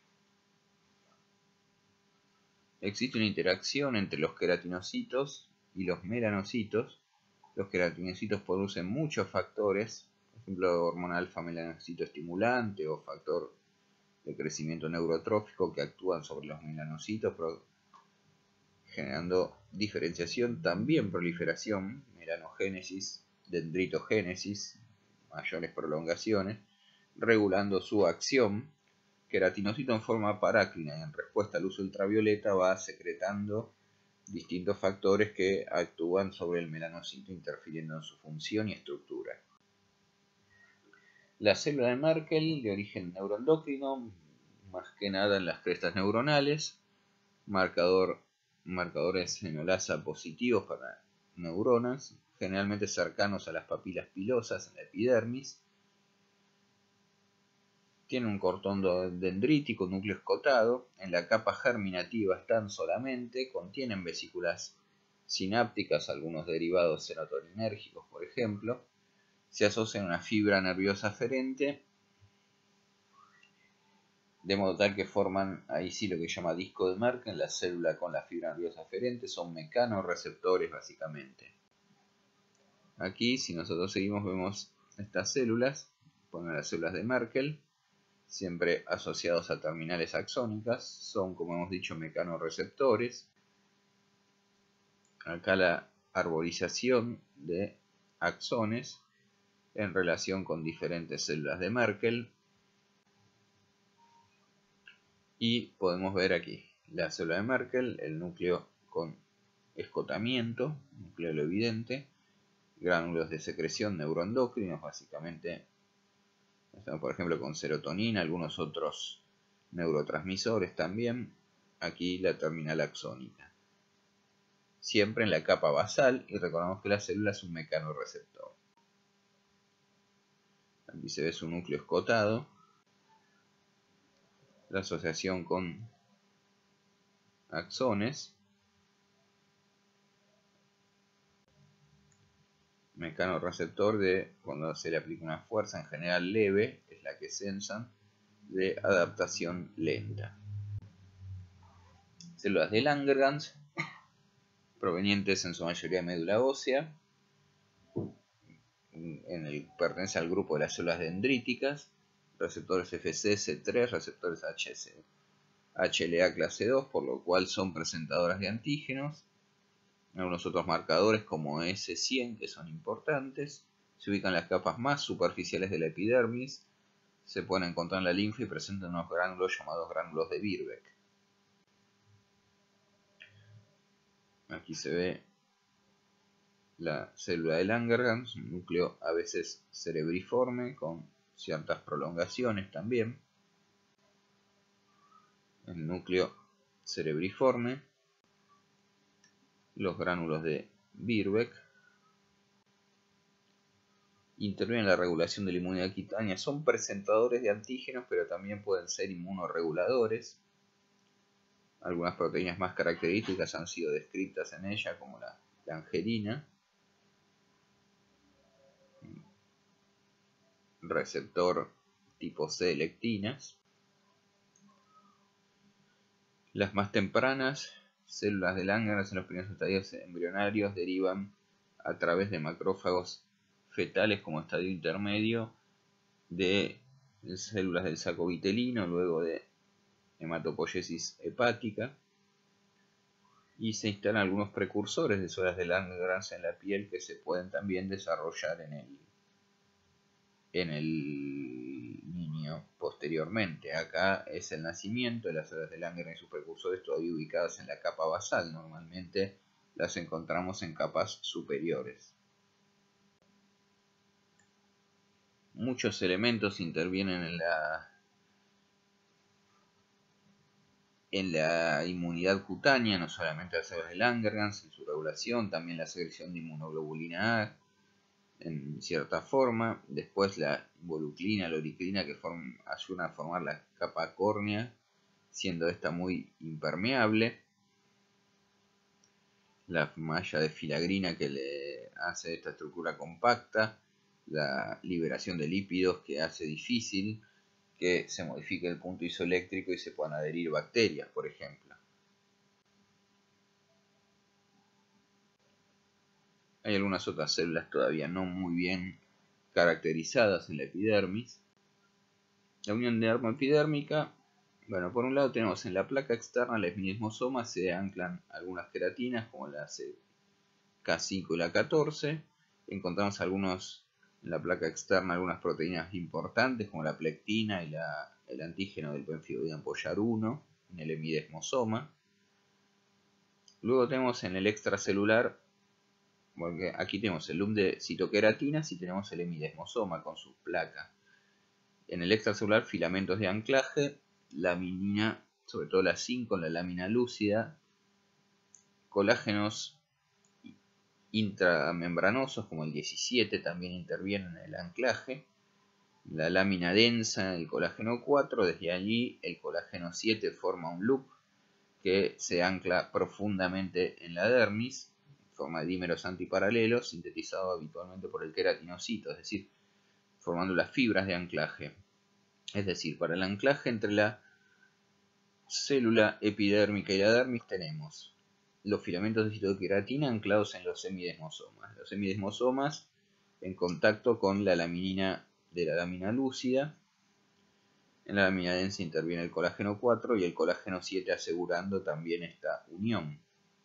Existe una interacción entre los queratinocitos y los melanocitos. Los queratinocitos producen muchos factores, por ejemplo hormona alfa melanocito estimulante o factor de crecimiento neurotrófico, que actúan sobre los melanocitos generando diferenciación, también proliferación, melanogénesis, dendritogénesis, mayores prolongaciones, regulando su acción. Queratinocito en forma parácrina y en respuesta al luz ultravioleta va secretando distintos factores que actúan sobre el melanocito, interfiriendo en su función y estructura. La célula de Merkel, de origen neuroendocrino, más que nada en las crestas neuronales, marcadores enolasa positivos para neuronas, generalmente cercanos a las papilas pilosas en la epidermis. Tiene un cordón dendrítico, núcleo escotado. En la capa germinativa están solamente, contienen vesículas sinápticas, algunos derivados serotoninérgicos, por ejemplo. Se asocian a una fibra nerviosa aferente, de modo tal que forman ahí sí lo que se llama disco de Merkel. La célula con la fibra nerviosa aferente son mecanorreceptores básicamente. Aquí, si nosotros seguimos, vemos estas células, ponen las células de Merkel, siempre asociados a terminales axónicas, son, como hemos dicho, mecanorreceptores. Acá la arborización de axones en relación con diferentes células de Merkel. Y podemos ver aquí la célula de Merkel, el núcleo con escotamiento, núcleo evidente, gránulos de secreción neuroendocrinos, básicamente, por ejemplo con serotonina, algunos otros neurotransmisores también. Aquí la terminal axónica. siempre en la capa basal, y recordamos que la célula es un mecanorreceptor. Aquí se ve su núcleo escotado, la asociación con axones, mecanorreceptor de cuando se le aplica una fuerza en general leve, es la que sensan, de adaptación lenta. Células de Langerhans, provenientes en su mayoría de médula ósea, pertenece al grupo de las células dendríticas, receptores FCS3, receptores HLA clase 2, por lo cual son presentadoras de antígenos. Algunos otros marcadores como S100, que son importantes, se ubican en las capas más superficiales de la epidermis, se pueden encontrar en la linfa y presentan unos gránulos llamados gránulos de Birbeck. Aquí se ve la célula de Langerhans, un núcleo a veces cerebriforme con ciertas prolongaciones también. El núcleo cerebriforme, los gránulos de Birbeck, intervienen en la regulación de la inmunidad cutánea. Son presentadores de antígenos, pero también pueden ser inmunoreguladores. Algunas proteínas más características han sido descritas en ella, como la angelina, receptor tipo C de lectinas. Las más tempranas células de Langerhans en los primeros estadios embrionarios derivan a través de macrófagos fetales como estadio intermedio de células del saco vitelino, luego de hematopoiesis hepática, y se instalan algunos precursores de células de Langerhans en la piel que se pueden también desarrollar en el niño posteriormente. Acá es el nacimiento de las células de Langerhans y sus precursores todavía ubicadas en la capa basal. Normalmente las encontramos en capas superiores. Muchos elementos intervienen en la inmunidad cutánea, no solamente las células de Langerhans, en su regulación, también la secreción de inmunoglobulina A en cierta forma, después la involucrina, la oriclina, que ayudan a formar la capa córnea, siendo esta muy impermeable, la malla de filagrina que le hace esta estructura compacta, la liberación de lípidos que hace difícil que se modifique el punto isoeléctrico y se puedan adherir bacterias, por ejemplo. Hay algunas otras células todavía no muy bien caracterizadas en la epidermis. La unión dermoepidérmica, bueno, por un lado tenemos en la placa externa, la epidermosoma, se anclan algunas queratinas como la K5 y la K14. Encontramos en la placa externa algunas proteínas importantes como la plectina y el antígeno del pemfibodian pollar 1 en el hemidesmosoma. Luego tenemos en el extracelular, porque aquí tenemos el loop de citoqueratinas y tenemos el hemidesmosoma con su placa. En el extracelular, filamentos de anclaje, laminina, sobre todo la 5, la lámina lúcida, colágenos intramembranosos como el 17 también intervienen en el anclaje, la lámina densa, el colágeno 4, desde allí el colágeno 7 forma un loop que se ancla profundamente en la dermis, en forma de dímeros antiparalelos, sintetizado habitualmente por el queratinocito, es decir, formando las fibras de anclaje. Es decir, para el anclaje entre la célula epidérmica y la dermis tenemos los filamentos de citoqueratina anclados en los hemidesmosomas. Los hemidesmosomas en contacto con la laminina de la lámina lúcida. En la lámina densa interviene el colágeno 4 y el colágeno 7 asegurando también esta unión.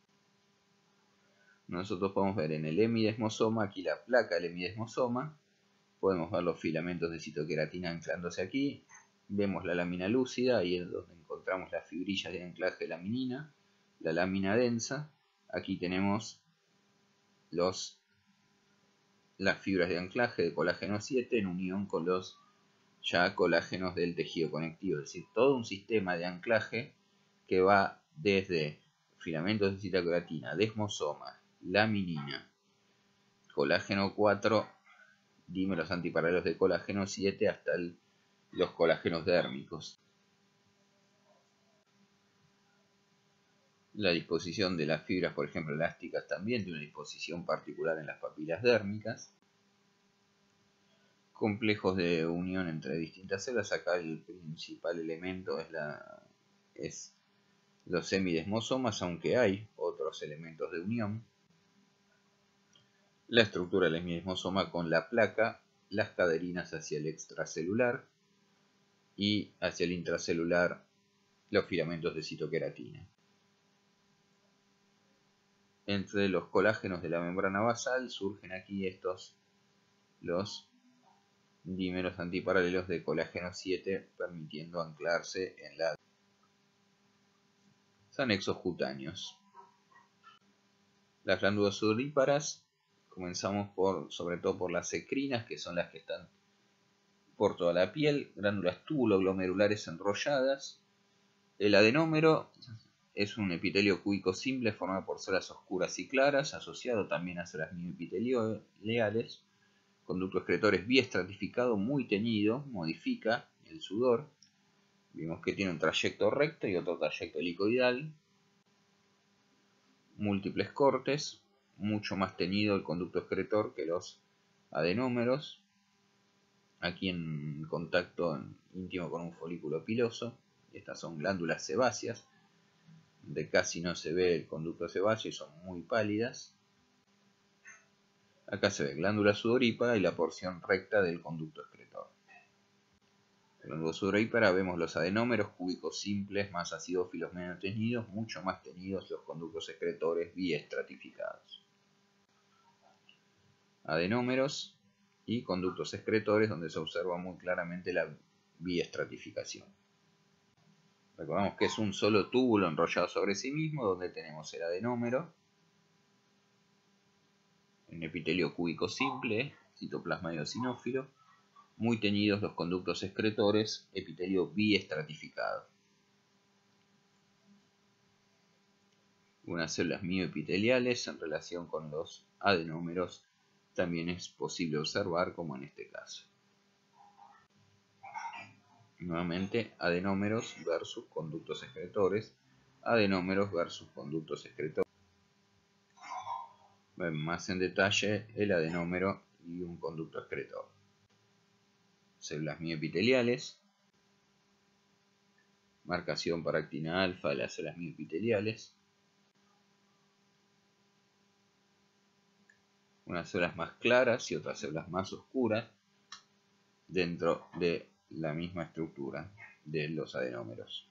Nosotros podemos ver en el hemidesmosoma, aquí la placa del hemidesmosoma, podemos ver los filamentos de citoqueratina anclándose aquí, vemos la lámina lúcida, ahí es donde encontramos las fibrillas de anclaje de laminina, la lámina densa, aquí tenemos las fibras de anclaje de colágeno 7 en unión con los ya colágenos del tejido conectivo, es decir, todo un sistema de anclaje que va desde filamentos de citoqueratina, desmosoma, laminina, colágeno 4, dímeros antiparalelos de colágeno 7 hasta los colágenos dérmicos. La disposición de las fibras, por ejemplo, elásticas, también tiene una disposición particular en las papilas dérmicas. Complejos de unión entre distintas células. Acá el principal elemento es los semidesmosomas, aunque hay otros elementos de unión. La estructura del semidesmosoma con la placa, las caderinas hacia el extracelular y hacia el intracelular los filamentos de citoqueratina. Entre los colágenos de la membrana basal surgen aquí los dímeros antiparalelos de colágeno 7, permitiendo anclarse en los anexos cutáneos. Las glándulas sudoríparas, comenzamos sobre todo por las ecrinas, que son las que están por toda la piel, glándulas túbulo-glomerulares enrolladas. El adenómero es un epitelio cúbico simple formado por células oscuras y claras, asociado también a células mioepiteliales. Conducto excretor biestratificado, muy teñido, modifica el sudor. Vimos que tiene un trayecto recto y otro trayecto helicoidal. Múltiples cortes, mucho más teñido el conducto excretor que los adenómeros. Aquí en contacto íntimo con un folículo piloso. Estas son glándulas sebáceas, donde casi no se ve el conducto sebáceo y son muy pálidas. Acá se ve glándula sudorípara y la porción recta del conducto excretor. En la glándula sudorípara vemos los adenómeros cúbicos simples, más acidófilos menos teñidos, mucho más teñidos los conductos excretores biestratificados. Adenómeros y conductos excretores, donde se observa muy claramente la biestratificación. Recordamos que es un solo túbulo enrollado sobre sí mismo, donde tenemos el adenómero, un epitelio cúbico simple, citoplasma eosinófilo, muy teñidos los conductos excretores, epitelio biestratificado. Unas células mioepiteliales en relación con los adenómeros también es posible observar, como en este caso. Nuevamente, adenómeros versus conductos excretores, adenómeros versus conductos excretores. Ven más en detalle el adenómero y un conducto excretor. Células mioepiteliales, marcación para actina alfa de las células mioepiteliales, unas células más claras y otras células más oscuras dentro de la misma estructura de los adenómeros.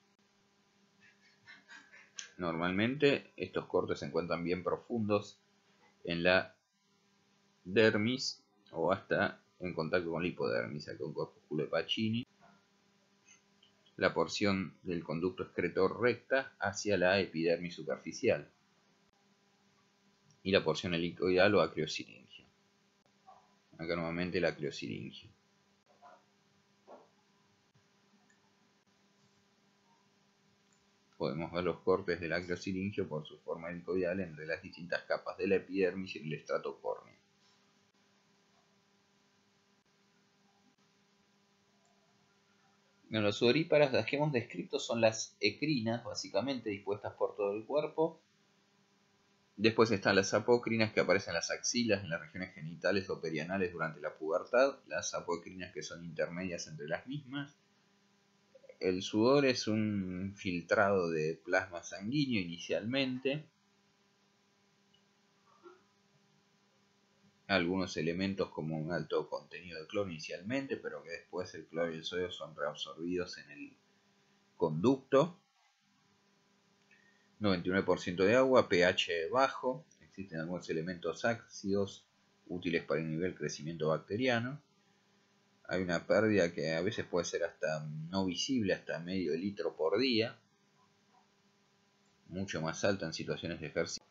Normalmente estos cortes se encuentran bien profundos en la dermis o hasta en contacto con la hipodermis, acá un corpúsculo de Pacini. La porción del conducto excretor recta hacia la epidermis superficial y la porción helicoidal o acriosiringia. Acá nuevamente la acriosiringia. Podemos ver los cortes del acriosiringio por su forma helicoidal entre las distintas capas de la epidermis y el estrato córneo. Las sudoríparas, las que hemos descrito son las ecrinas, básicamente dispuestas por todo el cuerpo. Después están las apocrinas, que aparecen en las axilas, en las regiones genitales o perianales durante la pubertad. Las apocrinas, que son intermedias entre las mismas. El sudor es un filtrado de plasma sanguíneo inicialmente. Algunos elementos como un alto contenido de cloro inicialmente, pero que después el cloro y el sodio son reabsorbidos en el conducto. 99% de agua, pH bajo. Existen algunos elementos ácidos útiles para inhibir el crecimiento bacteriano. Hay una pérdida que a veces puede ser hasta no visible, hasta medio litro por día. Mucho más alta en situaciones de ejercicio.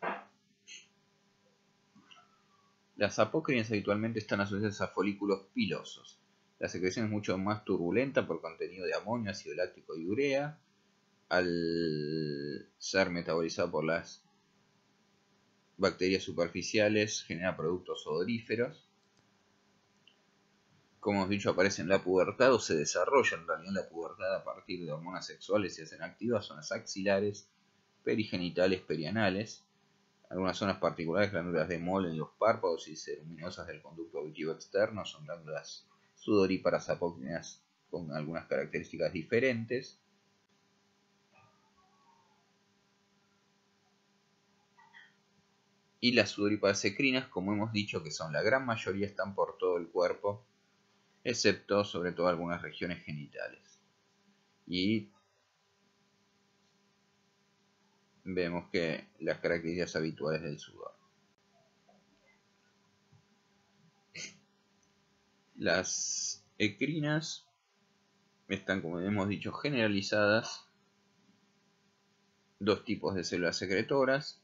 Las apocrinas habitualmente están asociadas a folículos pilosos. La secreción es mucho más turbulenta por contenido de amonio, ácido láctico y urea. al ser metabolizado por las bacterias superficiales genera productos odoríferos. Como hemos dicho, aparece en la pubertad o se desarrolla en realidad en la pubertad a partir de hormonas sexuales y se hacen activas zonas axilares, perigenitales, perianales, algunas zonas particulares, glándulas de Moll en los párpados y ceruminosas del conducto auditivo externo, son glándulas sudoríparas apócrinas con algunas características diferentes. Y las sudoríparas ecrinas, como hemos dicho, que son la gran mayoría, están por todo el cuerpo, excepto sobre todo algunas regiones genitales. Y vemos que las características habituales del sudor. Las ecrinas están, como hemos dicho, generalizadas. Dos tipos de células secretoras.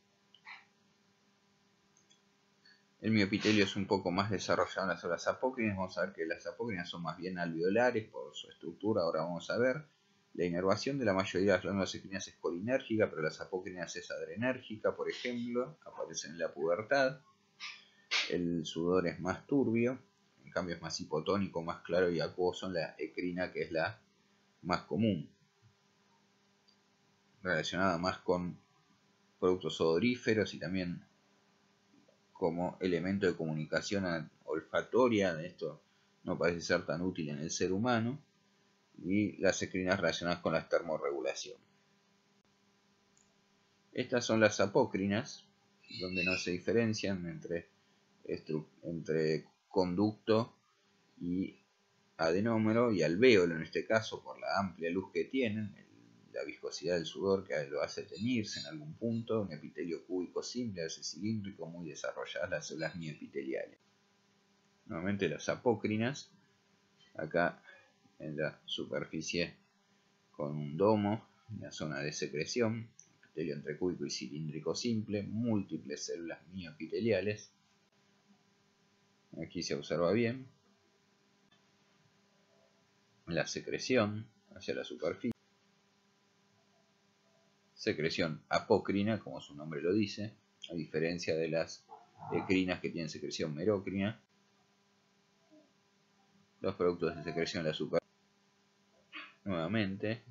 El miopitelio es un poco más desarrollado en las células apócrinas. Vamos a ver que las apócrinas son más bien alveolares por su estructura. Ahora vamos a ver. La inervación de la mayoría de las glándulas ecrinas es colinérgica, pero las apócrinas es adrenérgica, por ejemplo. Aparecen en la pubertad. El sudor es más turbio. En cambio es más hipotónico, más claro y acuoso en la ecrina, que es la más común, relacionada más con productos odoríferos y también como elemento de comunicación olfatoria. Esto no parece ser tan útil en el ser humano. Y las ecrinas relacionadas con la termorregulación. Estas son las apócrinas, donde no se diferencian entre conducto y adenómero y alvéolo, en este caso por la amplia luz que tienen, la viscosidad del sudor que lo hace teñirse en algún punto, un epitelio cúbico simple, a veces cilíndrico, muy desarrolladas las células mioepiteliales. Nuevamente las apócrinas, acá en la superficie con un domo, en la zona de secreción, epitelio entre cúbico y cilíndrico simple, múltiples células mioepiteliales. Aquí se observa bien la secreción hacia la superficie. Secreción apócrina, como su nombre lo dice, a diferencia de las ecrinas que tienen secreción merócrina. Los productos de secreción en la superficie. Nuevamente.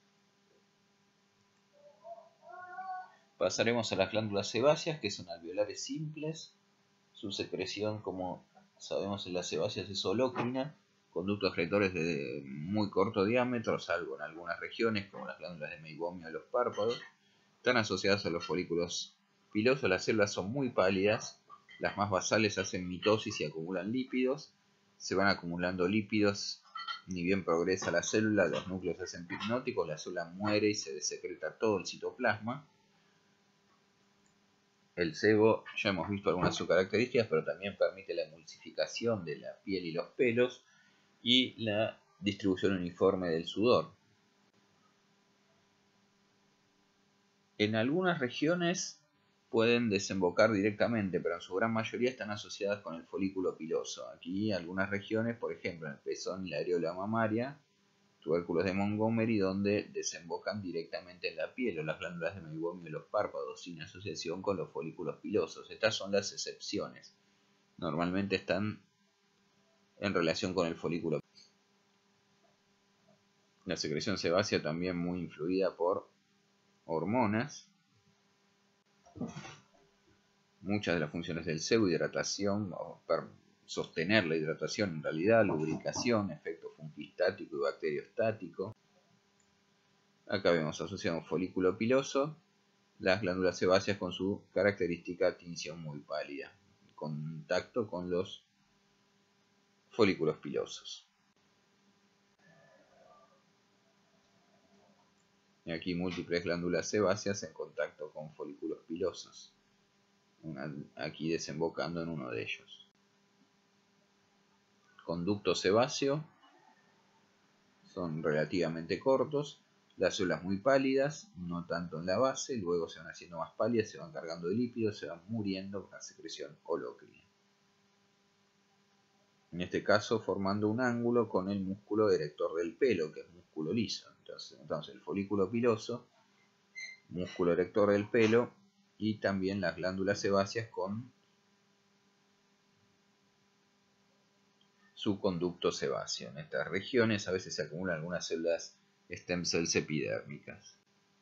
Pasaremos a las glándulas sebáceas, que son alveolares simples. Su secreción, como sabemos, en las sebáceas es holócrina. Conductos excretores de muy corto diámetro, salvo en algunas regiones, como las glándulas de Meibomian o los párpados. Están asociadas a los folículos pilosos. Las células son muy pálidas. Las más basales hacen mitosis y acumulan lípidos. Se van acumulando lípidos, ni bien progresa la célula, los núcleos se hacen hipnóticos, la célula muere y se desecreta todo el citoplasma. El sebo, ya hemos visto algunas de sus características, pero también permite la emulsificación de la piel y los pelos y la distribución uniforme del sudor. En algunas regiones pueden desembocar directamente, pero en su gran mayoría están asociadas con el folículo piloso. Aquí algunas regiones, por ejemplo en el pezón y la areola mamaria, tubérculos de Montgomery, donde desembocan directamente en la piel, o las glándulas de Meibomian y los párpados, sin asociación con los folículos pilosos. Estas son las excepciones. Normalmente están en relación con el folículo. La secreción sebácea también muy influida por hormonas. Muchas de las funciones del sebo, hidratación, sostener la hidratación en realidad, lubricación, efecto fungistático y bacteriostático. Acá vemos asociado a un folículo piloso, las glándulas sebáceas con su característica tinción muy pálida, contacto con los folículos pilosos. Y aquí múltiples glándulas sebáceas en contacto con folículos pilosos, aquí desembocando en uno de ellos. Conducto sebáceo, son relativamente cortos, las células muy pálidas, no tanto en la base, luego se van haciendo más pálidas, se van cargando de lípidos, se van muriendo con la secreción holócrina. En este caso formando un ángulo con el músculo erector del pelo, que es músculo liso. Entonces el folículo piloso, músculo erector del pelo y también las glándulas sebáceas con su conducto sebáceo. En estas regiones a veces se acumulan algunas células stem cells epidérmicas.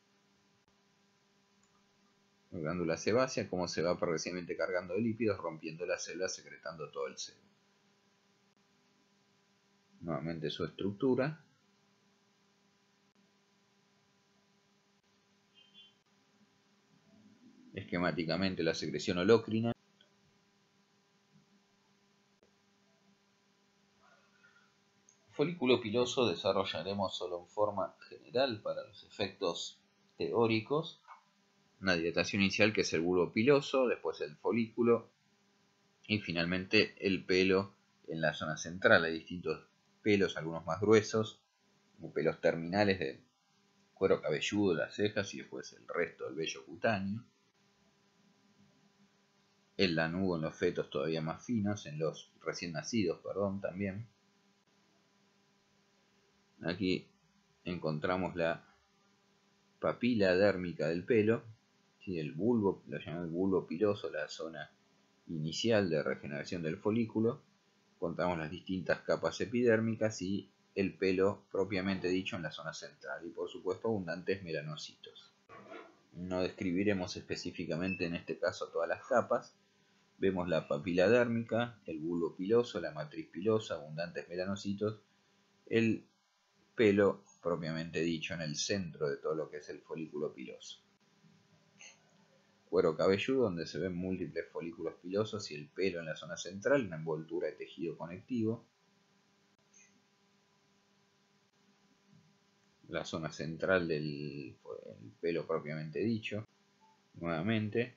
La glándula sebácea, como se va progresivamente cargando de lípidos, rompiendo las células, secretando todo el sebo. Nuevamente su estructura. Esquemáticamente la secreción holocrina. Folículo piloso desarrollaremos solo en forma general para los efectos teóricos. Una dilatación inicial que es el bulbo piloso, después el folículo y finalmente el pelo en la zona central. Hay distintos pelos, algunos más gruesos, como pelos terminales del cuero cabelludo, las cejas y después el resto del vello cutáneo. El lanugo en los fetos todavía más finos, en los recién nacidos, también. Aquí encontramos la papila dérmica del pelo, ¿sí? El bulbo, lo llamamos bulbo piloso, la zona inicial de regeneración del folículo. Encontramos las distintas capas epidérmicas y el pelo propiamente dicho en la zona central y por supuesto abundantes melanocitos. No describiremos específicamente en este caso todas las capas. Vemos la papila dérmica, el bulbo piloso, la matriz pilosa, abundantes melanocitos, el pelo propiamente dicho en el centro de todo lo que es el folículo piloso. Cuero cabelludo donde se ven múltiples folículos pilosos y el pelo en la zona central, una envoltura de tejido conectivo. La zona central del pelo propiamente dicho. Nuevamente,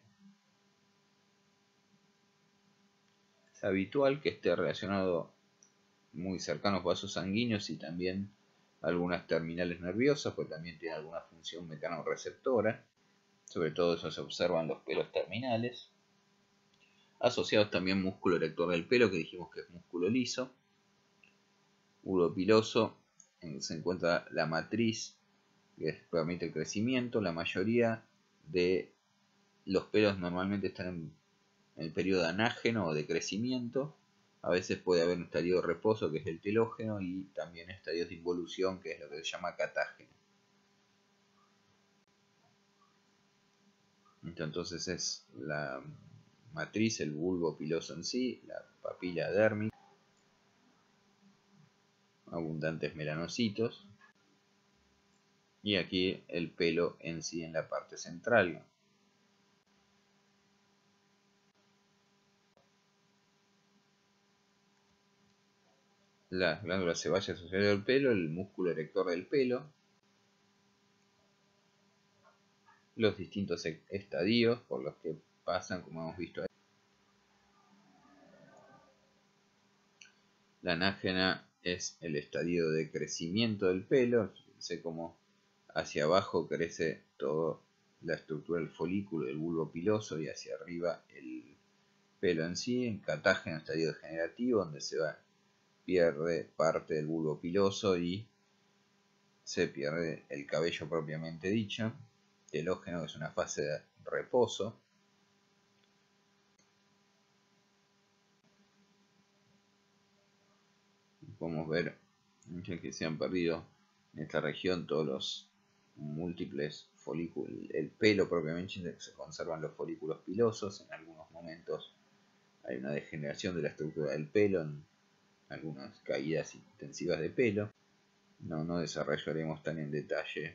es habitual que esté relacionado muy cercanos vasos sanguíneos y también algunas terminales nerviosas, pues también tiene alguna función mecanorreceptora. Sobre todo eso se observa en los pelos terminales. Asociados también músculo erector del pelo, que dijimos que es músculo liso. Bulbo piloso, se encuentra la matriz que permite el crecimiento. La mayoría de los pelos normalmente están en el periodo anágeno o de crecimiento. A veces puede haber un estadio de reposo, que es el telógeno, y también estadios de involución, que es lo que se llama catágeno. Entonces es la matriz, el bulbo piloso en sí, la papila dérmica, abundantes melanocitos, y aquí el pelo en sí en la parte central. Las glándulas sebáceas asociadas al pelo, el músculo erector del pelo, los distintos estadios por los que pasan, como hemos visto ahí. La anágena es el estadio de crecimiento del pelo. Fíjense cómo hacia abajo crece toda la estructura del folículo, del bulbo piloso, y hacia arriba el pelo en sí. En catágeno, estadio degenerativo, donde pierde parte del bulbo piloso y se pierde el cabello propiamente dicho. Telógeno, que es una fase de reposo. Podemos ver que se han perdido en esta región todos los múltiples folículos. El pelo propiamente se conservan los folículos pilosos. En algunos momentos hay una degeneración de la estructura del pelo, en algunas caídas intensivas de pelo. No desarrollaremos tan en detalle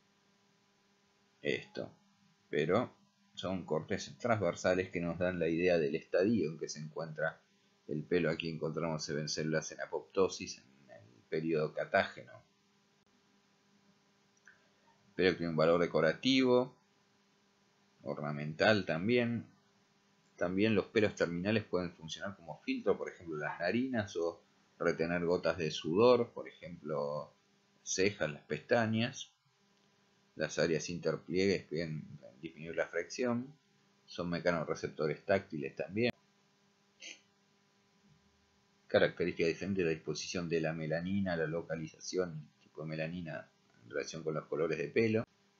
esto, pero son cortes transversales que nos dan la idea del estadio en que se encuentra el pelo. Aquí encontramos, se ven células en apoptosis en el periodo catágeno. El pelo tiene un valor decorativo, ornamental también. También los pelos terminales pueden funcionar como filtro, por ejemplo las narinas, o retener gotas de sudor, por ejemplo cejas, las pestañas. Las áreas interpliegues pueden disminuir la fricción, son mecanorreceptores táctiles también. Característica diferente de la disposición de la melanina, la localización, el tipo de melanina en relación con los colores de pelo.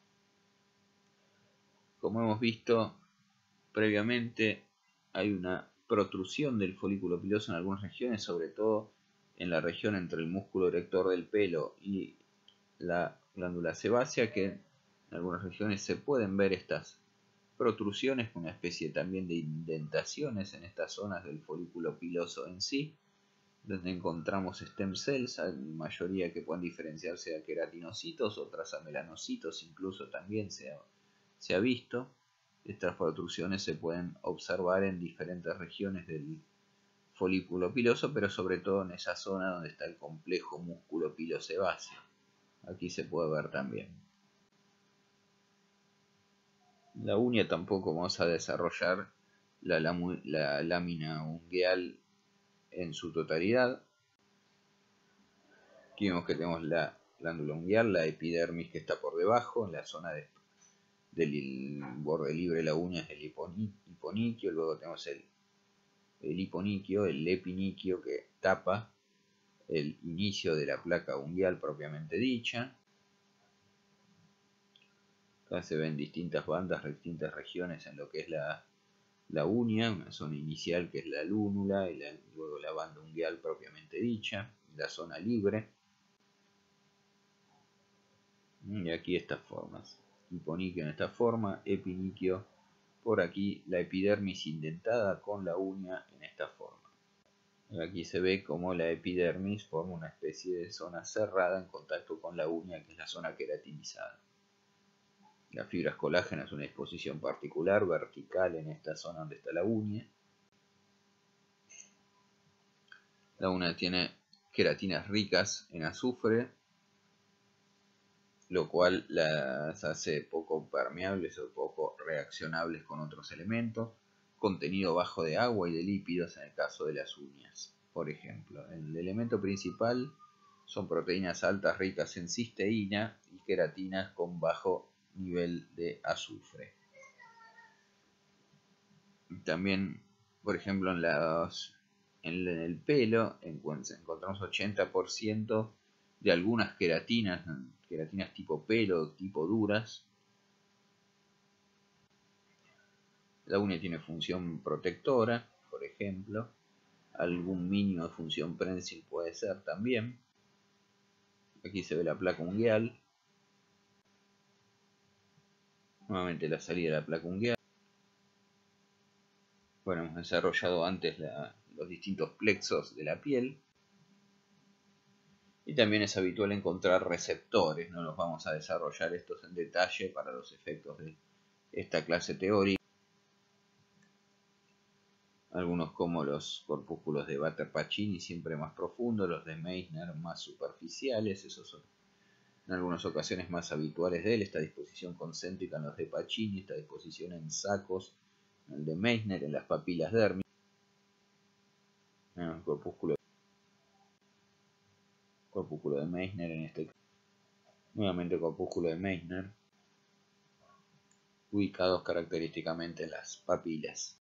Como hemos visto previamente, hay una protrusión del folículo piloso en algunas regiones, sobre todo en la región entre el músculo erector del pelo y la glándula sebácea, que en algunas regiones se pueden ver estas protrusiones, una especie también de indentaciones en estas zonas del folículo piloso en sí, donde encontramos stem cells, la mayoría que pueden diferenciarse a queratinocitos, otras a melanocitos, incluso también se ha visto. Estas protrusiones se pueden observar en diferentes regiones del folículo piloso, pero sobre todo en esa zona donde está el complejo músculo pilosebáceo. Aquí se puede ver también. La uña tampoco vamos a desarrollar la lámina ungueal en su totalidad. Aquí vemos que tenemos la glándula ungueal, la epidermis que está por debajo, en la zona del borde libre de la uña es el hiponiquio, luego tenemos el hiponiquio, el epiniquio que tapa el inicio de la placa ungueal propiamente dicha. Acá se ven distintas bandas, distintas regiones en lo que es la uña, una zona inicial que es la lúnula, y luego la banda ungueal propiamente dicha, la zona libre. Y aquí estas formas. Hiponiquio en esta forma, epiniquio por aquí, la epidermis indentada con la uña en esta forma. Aquí se ve como la epidermis forma una especie de zona cerrada en contacto con la uña, que es la zona queratinizada. Las fibras colágenas una disposición particular, vertical en esta zona donde está la uña. La uña tiene queratinas ricas en azufre, lo cual las hace poco permeables o poco reaccionables con otros elementos. Contenido bajo de agua y de lípidos en el caso de las uñas, por ejemplo. El elemento principal son proteínas altas ricas en cisteína y queratinas con bajo nivel de azufre. También, por ejemplo, en el pelo encontramos 80% de algunas queratinas tipo pelo, tipo duras. La uña tiene función protectora, por ejemplo. Algún mínimo de función prensil puede ser también. Aquí se ve la placa ungueal. Nuevamente la salida de la placa ungueal. Bueno, hemos desarrollado antes los distintos plexos de la piel. Y también es habitual encontrar receptores. No los vamos a desarrollar estos en detalle para los efectos de esta clase teórica. Algunos como los corpúsculos de Batter-Pacini siempre más profundos, los de Meissner más superficiales, esos son en algunas ocasiones más habituales de él, esta disposición concéntrica en los de Pacini, esta disposición en sacos, en el de Meissner, en las papilas dérmicas, el corpúsculo de Meissner en este caso, nuevamente corpúsculo de Meissner, ubicados característicamente en las papilas.